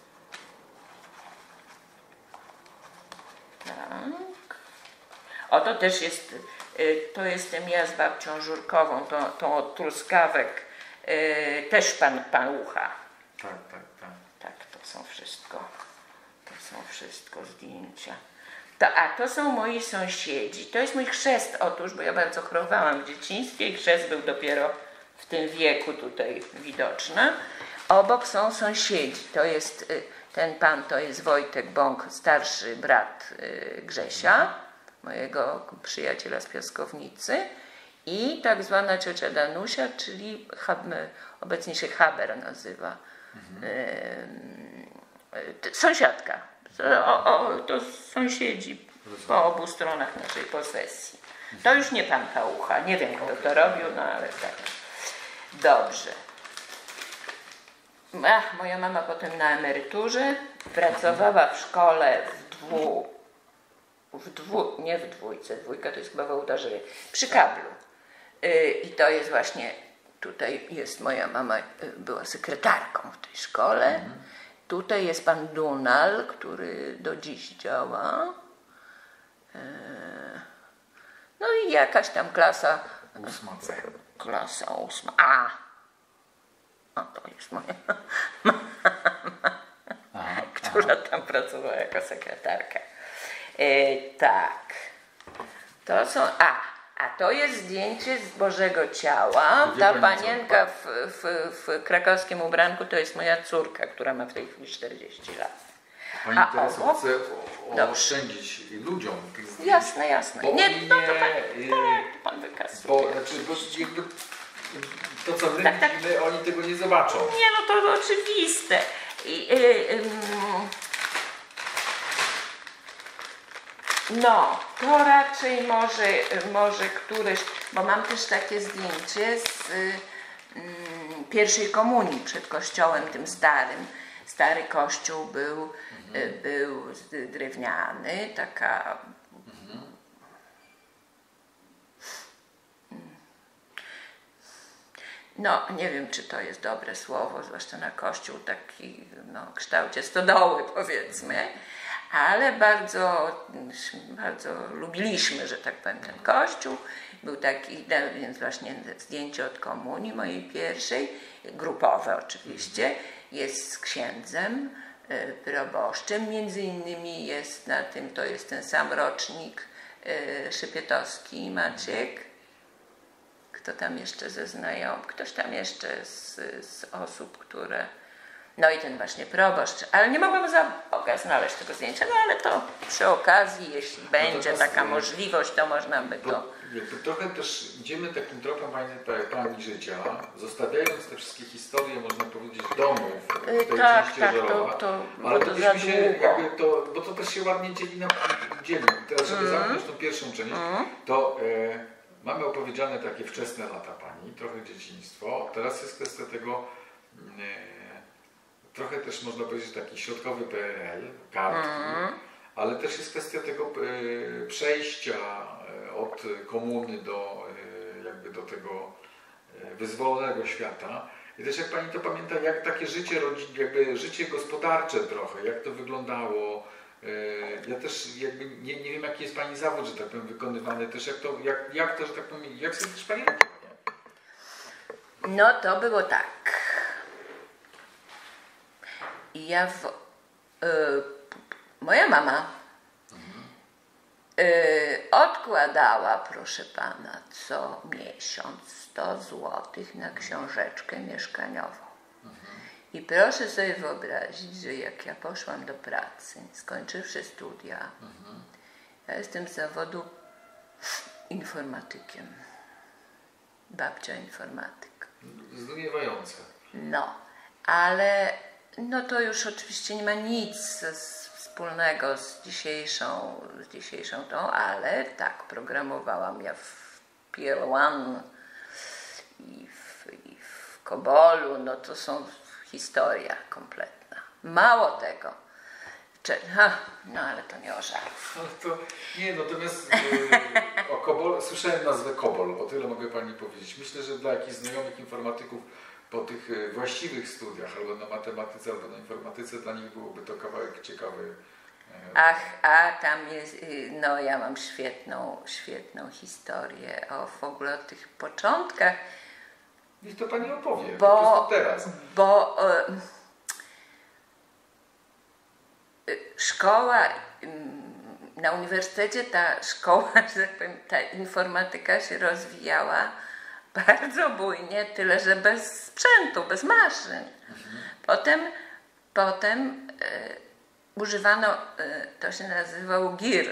Tak. O, to też jest, y, to jestem ja z babcią Żurkową, to, to od truskawek, y, też pan Pałucha. Tak, tak, tak. Tak, to są wszystko, to są wszystko zdjęcia. To, a to są moi sąsiedzi, to jest mój chrzest, otóż, bo ja bardzo chorowałam w dzieciństwie i chrzest był dopiero w tym wieku tutaj widoczny. Obok są sąsiedzi, to jest y, ten pan, to jest Wojtek Bąk, starszy brat y, Grzesia, mojego przyjaciela z piaskownicy, i tak zwana ciocia Danusia, czyli Hab, obecnie się Haber nazywa, mhm. y, y, sąsiadka. O, o, to sąsiedzi po obu stronach naszej posesji. To już nie pan Pałucha, nie wiem kto to robił, no ale tak. Dobrze. Ach, moja mama potem na emeryturze pracowała w szkole w dwu, w dwu nie w dwójce, dwójka to jest chyba w Ołtarzywie, przy kablu. Yy, I to jest właśnie, tutaj jest moja mama, yy, była sekretarką w tej szkole. Mhm. Tutaj jest pan Dunal, który do dziś działa. Yy, no i jakaś tam klasa. Ósma C. Klasa ósma A. O, to jest moja mama, aha, która aha. tam pracowała jako sekretarka. E, tak. To są... A, a to jest zdjęcie z Bożego Ciała. Gdzie Ta pani panienka w, w, w krakowskim ubranku to jest moja córka, która ma w tej chwili czterdzieści lat. Pani a teraz obok? chce oszczędzić ludziom. Jasne, jasne. Bo Nie, nie, no to pan, yy, pan wykazuje. Bo, znaczy, bo jakby to, co my tak, widzimy, tak. oni tego nie zobaczą. Nie, no to oczywiste. I, y, y, no, to raczej może, może któreś, bo mam też takie zdjęcie z y, y, pierwszej komunii przed kościołem tym starym. Stary kościół był, mhm. y, był drewniany, taka... Mhm. No, nie wiem, czy to jest dobre słowo, zwłaszcza na kościół taki, no, w kształcie stodoły, powiedzmy, ale bardzo, bardzo lubiliśmy, że tak powiem, ten kościół. Był taki, więc właśnie zdjęcie od komunii mojej pierwszej, grupowe oczywiście, jest z księdzem, proboszczem, między innymi jest na tym, to jest ten sam rocznik, Szypietowski Maciek. Kto tam jeszcze ze znajomych, ktoś tam jeszcze z, z osób, które... No i ten właśnie proboszcz, ale nie mogłam za Boga znaleźć tego zdjęcia, no ale to przy okazji, jeśli będzie taka możliwość, to można by to... Jakby trochę też idziemy takim tropem pani życia, zostawiając te wszystkie historie, można powiedzieć, domów w tej tak, części tak, Ożerowa, to, to, ale to to za się jakby to, bo to też się ładnie dzieli na dzieli. Teraz, żeby mm. zamknąć tą pierwszą część, mm. to e, mamy opowiedziane takie wczesne lata pani, trochę dzieciństwo, teraz jest kwestia tego, e, trochę też można powiedzieć taki środkowy P R L, kartki, mm. ale też jest kwestia tego e, przejścia e, od komuny do, e, jakby do tego e, wyzwolonego świata. I też jak pani to pamięta, jak takie życie, jakby życie gospodarcze trochę, jak to wyglądało. E, ja też jakby nie, nie wiem, jaki jest pani zawód, że tak powiem, wykonywany, też jak to, jak, jak to, że tak powiem, jak sobie też pani radziła? No to było tak. I ja w, y, moja mama y, odkładała, proszę pana, co miesiąc sto złotych na książeczkę mieszkaniową. I proszę sobie wyobrazić, że jak ja poszłam do pracy, skończywszy studia, ja jestem z zawodu informatykiem. Babcia informatyk. Zdumiewające. No, ale no to już oczywiście nie ma nic z, wspólnego z dzisiejszą, z dzisiejszą tą, ale tak, programowałam ja w P L jeden i w, i w Cobolu, no to są historia kompletna. Mało tego. Czy, ha, no ale to nie o żart. No to nie, natomiast yy, o Cobol, słyszałem nazwę Cobol, o tyle mogę pani powiedzieć. Myślę, że dla jakichś znajomych informatyków po tych yy, właściwych studiach, albo na matematyce, albo na informatyce, dla nich byłoby to kawałek ciekawy. Yy. Ach, a tam jest, no ja mam świetną, świetną historię o w ogóle o tych początkach. Niech to pani opowie, bo, po prostu teraz. Bo y, szkoła, y, na uniwersytecie ta szkoła, że tak powiem, ta informatyka się rozwijała bardzo bujnie, tyle że bez sprzętu, bez maszyn. Mhm. Potem, potem y, używano, y, to się nazywał G I R.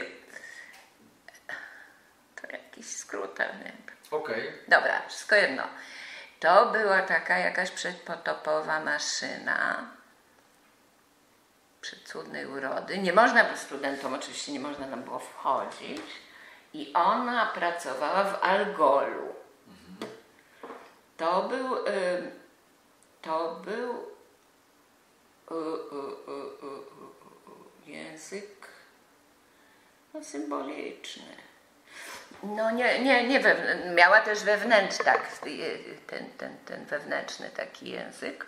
To jakiś skrót, ale nie wiem. Okej. Okay. Dobra, wszystko jedno. To była taka jakaś przedpotopowa maszyna przecudnej urody. Nie można było studentom, oczywiście nie można tam było wchodzić. I ona pracowała w Algolu. Mhm. To był, y, to był y, y, y, y, y, język no, symboliczny. No nie, nie, nie wewn- miała też wewnętrzny, tak, ten, ten, ten wewnętrzny taki język,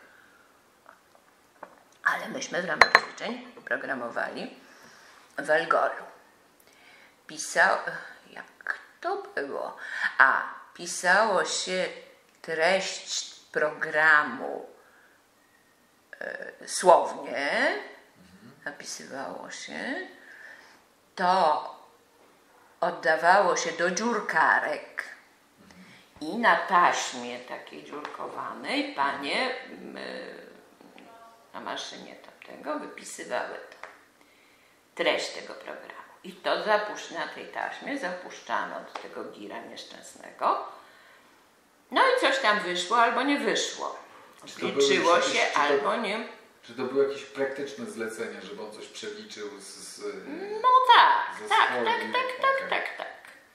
ale myśmy w ramach ćwiczeń programowali w Algolu. Pisał, jak to było? A, pisało się treść programu e, słownie, napisywało się, to oddawało się do dziurkarek i na taśmie takiej dziurkowanej panie na maszynie tamtego wypisywały to, treść tego programu. I to zapusz- na tej taśmie zapuszczano do tego gira nieszczęsnego. No i coś tam wyszło albo nie wyszło. Liczyło jakieś, się to, albo nie. Czy to było jakieś praktyczne zlecenie, żeby on coś przeliczył z... z no tak, ze tak, swoim, tak, tak, tak, okay. tak, tak.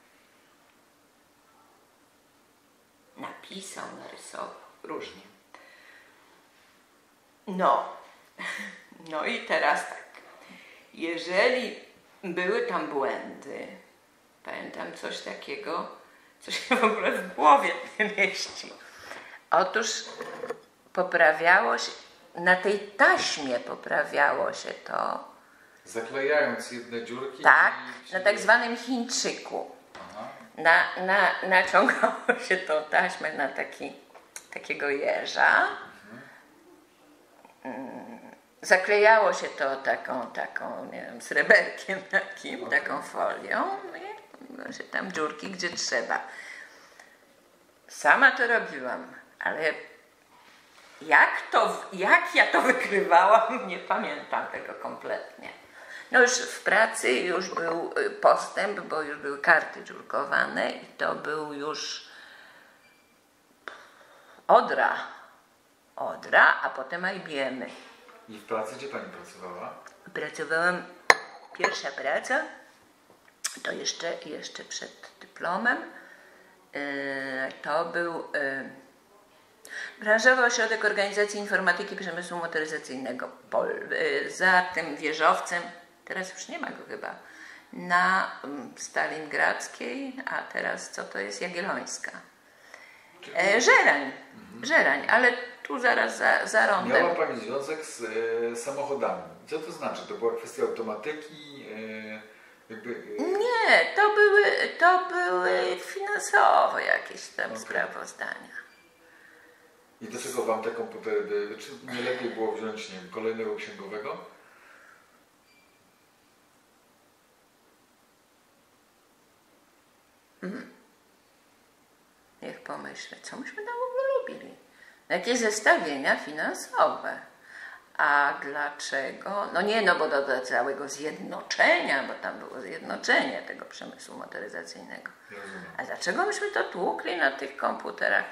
Napisał, narysował, różnie. No, no i teraz tak. Jeżeli były tam błędy, pamiętam coś takiego, co się w ogóle w głowie nie mieści. Otóż poprawiało się, na tej taśmie poprawiało się to. Zaklejając jedne dziurki. Tak, i... na tak zwanym Chińczyku. Aha. Na, na, naciągało się tą taśmę na taki, takiego jeża. Mhm. Zaklejało się to taką, taką, nie wiem, sreberkiem takim, okay. taką folią i się tam dziurki gdzie trzeba. Sama to robiłam, ale jak to, jak ja to wykrywałam, nie pamiętam tego kompletnie. No już w pracy już był postęp, bo już były karty dziurkowane i to był już Odra. Odra, a potem I B M. I w pracy gdzie pani pracowała? Pracowałam, pierwsza praca, to jeszcze, jeszcze przed dyplomem, yy, to był yy, Branżowy Ośrodek Organizacji Informatyki Przemysłu Motoryzacyjnego. Pol, yy, za tym wieżowcem, teraz już nie ma go chyba, na yy, Stalingradzkiej, a teraz co to jest? Jagiellońska. Yy, Żerań, mhm. Żerań, ale tu zaraz za, za rondem. Miała pani związek z e, samochodami. Co to znaczy? To była kwestia automatyki? E, jakby, e... Nie, to były, to były finansowe jakieś tam okay. sprawozdania. I do czego wam te komputery były? Czy nie lepiej było wziąć, nie wiem, kolejnego księgowego? Hmm. Niech pomyślę, co myśmy tam w ogóle robili? Jakieś zestawienia finansowe. A dlaczego? No nie, no bo do, do całego zjednoczenia, bo tam było zjednoczenie tego przemysłu motoryzacyjnego. Rozumiem. A dlaczego myśmy to tłukli na tych komputerach?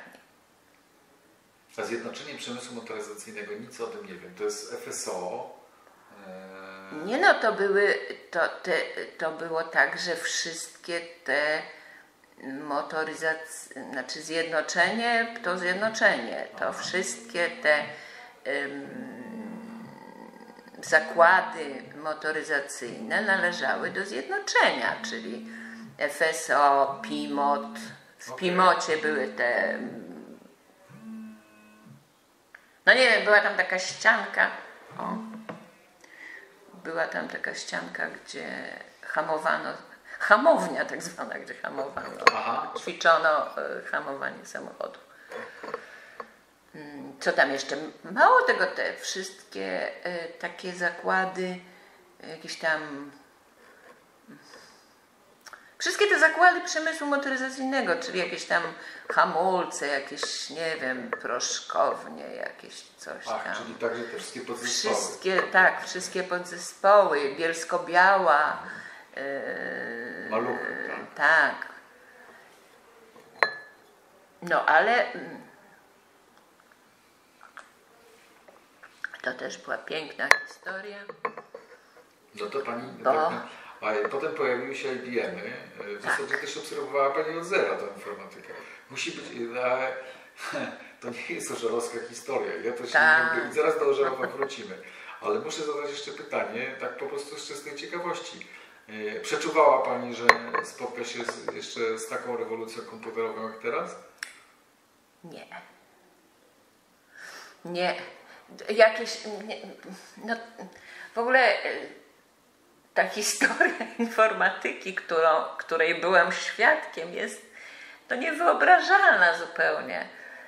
A zjednoczenie przemysłu motoryzacyjnego, nic o tym nie wiem. To jest F S O. Eee... Nie no, to były, to, te, to było tak, że wszystkie te motoryzacje, znaczy zjednoczenie, to zjednoczenie, to Aha. wszystkie te um, zakłady motoryzacyjne należały do zjednoczenia, czyli F S O, Pimot. W okay. Pimocie były te, no nie wiem, była tam taka ścianka, o, była tam taka ścianka, gdzie hamowano, hamownia tak zwana, gdzie hamowano, Aha. ćwiczono hamowanie samochodu. Co tam jeszcze? Mało tego, te wszystkie y, takie zakłady, jakieś tam, wszystkie te zakłady przemysłu motoryzacyjnego, czyli jakieś tam hamulce, jakieś, nie wiem, proszkownie, jakieś coś Ach, tam. czyli także te wszystkie podzespoły. Wszystkie, tak, wszystkie podzespoły, Bielsko-Biała. Yy, Maluchy, tak. tak. No ale to też była piękna historia. No to pani, Bo... tak, a potem pojawiły się I B M y. W zasadzie tak. też obserwowała pani od zera tą informatykę. Musi być, ale to nie jest ożerowska historia. Ja też tak. nie wiem, i zaraz do Ożerowa wrócimy. Ale muszę zadać jeszcze pytanie, tak po prostu z czystej ciekawości. Przeczuwała pani, że spotka się z, jeszcze z taką rewolucją komputerową jak teraz? Nie. Nie. Jakieś, nie, no, w ogóle ta historia informatyki, którą, której byłam świadkiem, jest to niewyobrażalna zupełnie.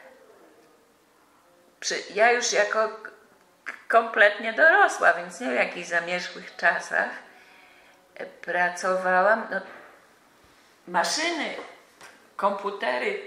Przy, ja już jako kompletnie dorosła, więc nie w jakichś zamierzchłych czasach pracowałam. No, maszyny, komputery,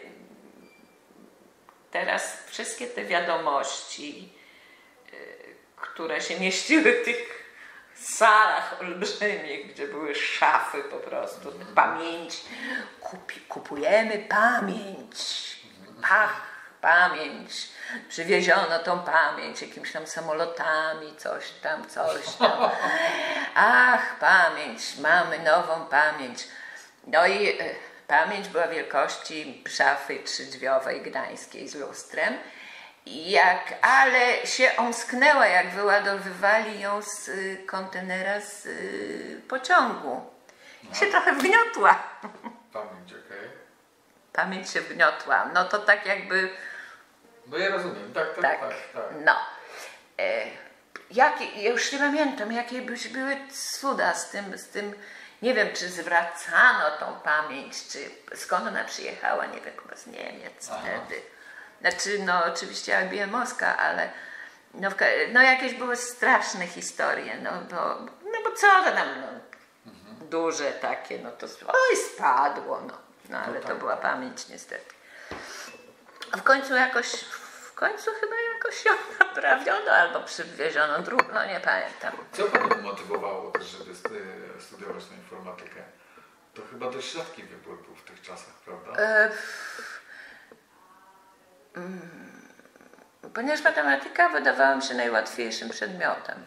teraz wszystkie te wiadomości, które się mieściły w tych salach olbrzymich, gdzie były szafy po prostu, pamięć, Kupi, kupujemy pamięć, ach, pamięć, przywieziono tą pamięć jakimiś tam samolotami, coś tam, coś tam, ach, pamięć, mamy nową pamięć. No i y, pamięć była wielkości szafy trzydrzwiowej gdańskiej z lustrem. Jak, ale się omsknęła, jak wyładowywali ją z y, kontenera z y, pociągu. No. Się trochę wgniotła. Pamięć, okej. Okay. Pamięć się wgniotła. No to tak jakby... No ja rozumiem, tak, tak, tak. tak, tak. No. E, jakie, ja już nie pamiętam, jakie byś były cuda z tym, z tym, nie wiem, czy zwracano tą pamięć, czy skąd ona przyjechała, nie wiem, chyba z Niemiec Aha. wtedy. Znaczy, no oczywiście I B M-owska, ale no, no jakieś były straszne historie, no bo, no bo co to tam, no, mhm. duże takie, no to oj spadło, no, no ale to była pamięć niestety. A w końcu jakoś, w końcu chyba jakoś ją naprawiono albo przywieziono drugą, no nie pamiętam. Co Panią motywowało też, żeby studiować tę informatykę? To chyba dość rzadki wybór był w tych czasach, prawda? E Ponieważ matematyka wydawała mi się najłatwiejszym przedmiotem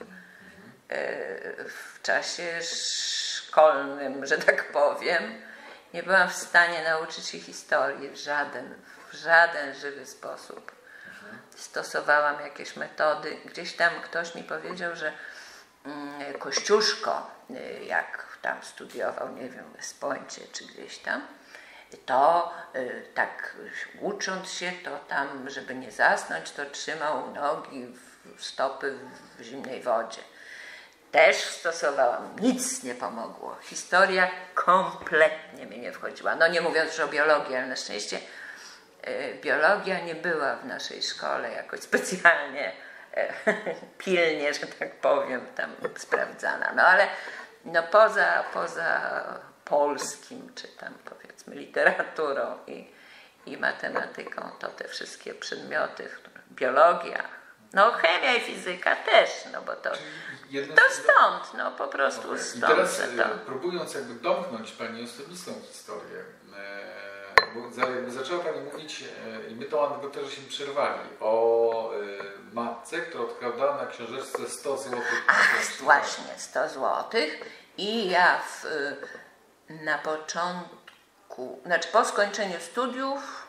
w czasie szkolnym, że tak powiem, nie byłam w stanie nauczyć się historii w żaden, w żaden żywy sposób. Stosowałam jakieś metody. Gdzieś tam ktoś mi powiedział, że Kościuszko, jak tam studiował, nie wiem, w West Poincie czy gdzieś tam, to y, tak ucząc się, to tam, żeby nie zasnąć, to trzymał nogi, w, stopy w zimnej wodzie. Też stosowałam, nic nie pomogło. Historia kompletnie mi nie wchodziła. No nie mówiąc już o biologii, ale na szczęście biologia nie była w naszej szkole jakoś specjalnie pilnie, że tak powiem, tam sprawdzana. No ale no poza, poza polskim, czy tam powiedzmy literaturą i, i matematyką, to te wszystkie przedmioty, biologia, no chemia i fizyka też, no bo to, to stąd, no po prostu okay. stąd. I teraz to... próbując jakby domknąć Pani osobistą historię, bo zaczęła Pani mówić, i my tą anegdotę żeśmy przerwali, o matce, która odkradała na książeczce sto złotych. Ach, właśnie, sto złotych. I ja w, na początku, znaczy po skończeniu studiów,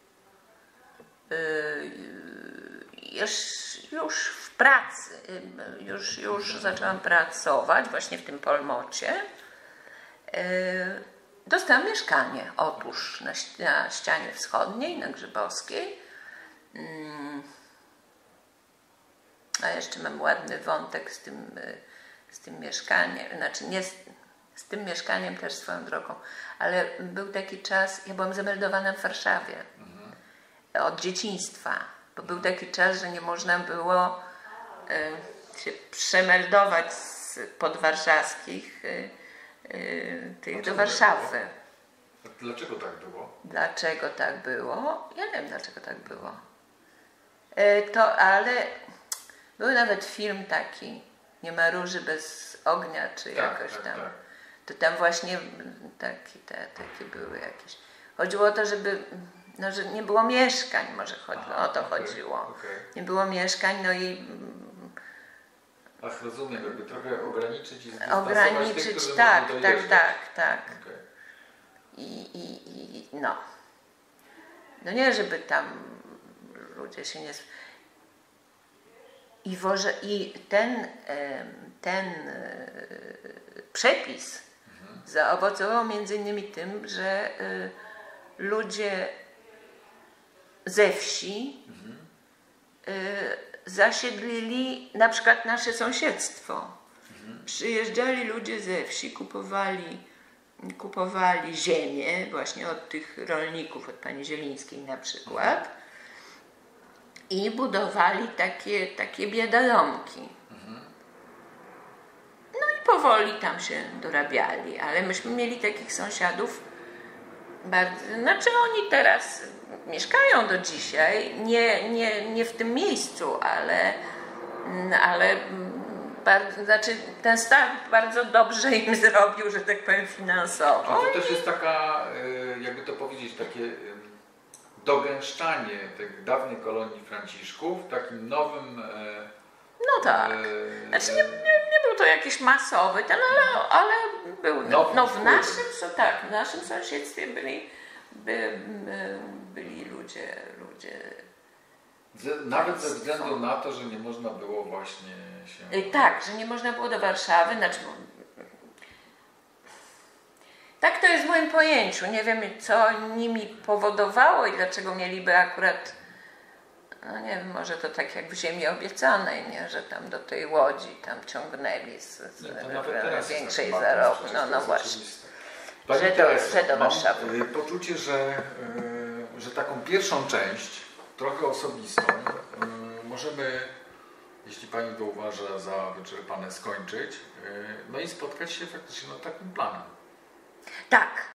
już, już w pracy, już, już zaczęłam pracować właśnie w tym Polmocie. Dostałam mieszkanie, otóż na, na ścianie wschodniej, na Grzybowskiej. A jeszcze mam ładny wątek z tym, z tym mieszkaniem, znaczy nie z, z tym mieszkaniem też swoją drogą, ale był taki czas, ja byłam zameldowana w Warszawie mhm. od dzieciństwa, bo był taki czas, że nie można było y, się przemeldować z podwarszawskich y, y, tych do Warszawy. Dlaczego tak było? Dlaczego tak było? Ja nie wiem, dlaczego tak było. Y, to, ale był nawet film taki, Nie ma róży bez ognia, czy tak, jakoś tak, tam. Tak. To tam właśnie taki, te, takie były jakieś. Chodziło o to, żeby, no, że nie było mieszkań, może chodzi, Aha, o to okay, chodziło. Okay. Nie było mieszkań, no i... Ach, rozumiem, jakby trochę ograniczyć i Ograniczyć, tych, tak, tak, tak, tak. Okay. I, i, I no. No nie, żeby tam ludzie się nie... I, woże, I ten, ten przepis mhm. zaowocował między innymi tym, że ludzie ze wsi mhm. zasiedlili na przykład nasze sąsiedztwo. Mhm. Przyjeżdżali ludzie ze wsi, kupowali, kupowali ziemię właśnie od tych rolników, od pani Zielińskiej na przykład. Mhm. I budowali takie, takie biedadomki. Mhm. No i powoli tam się dorabiali, ale myśmy mieli takich sąsiadów bardzo, znaczy oni teraz mieszkają do dzisiaj, nie, nie, nie w tym miejscu, ale, ale bardzo, znaczy ten start bardzo dobrze im zrobił, że tak powiem, finansowo. A to też jest taka, jakby to powiedzieć, takie dogęszczanie tych dawnej kolonii Franciszków takim nowym... E, no tak. E, znaczy nie, nie, nie był to jakiś masowy ten, ale, ale był. No, no w naszym, so, tak, w naszym sąsiedztwie byli, by, by, byli ludzie, ludzie... Nawet ze względu na to, że nie można było właśnie się... Tak, że nie można było do Warszawy, znaczy... Tak to jest w moim pojęciu. Nie wiem, co nimi powodowało i dlaczego mieliby akurat, no nie wiem, może to tak jak w ziemi obiecanej, nie? Że tam do tej łodzi tam ciągnęli z, z nie, większej tak zarobku. No, no właśnie. Że do, że do Warszawy. Mam poczucie, że, że taką pierwszą część, trochę osobistą, możemy, jeśli Pani to uważa za wyczerpane, skończyć, no i spotkać się faktycznie nad takim planem. Tak.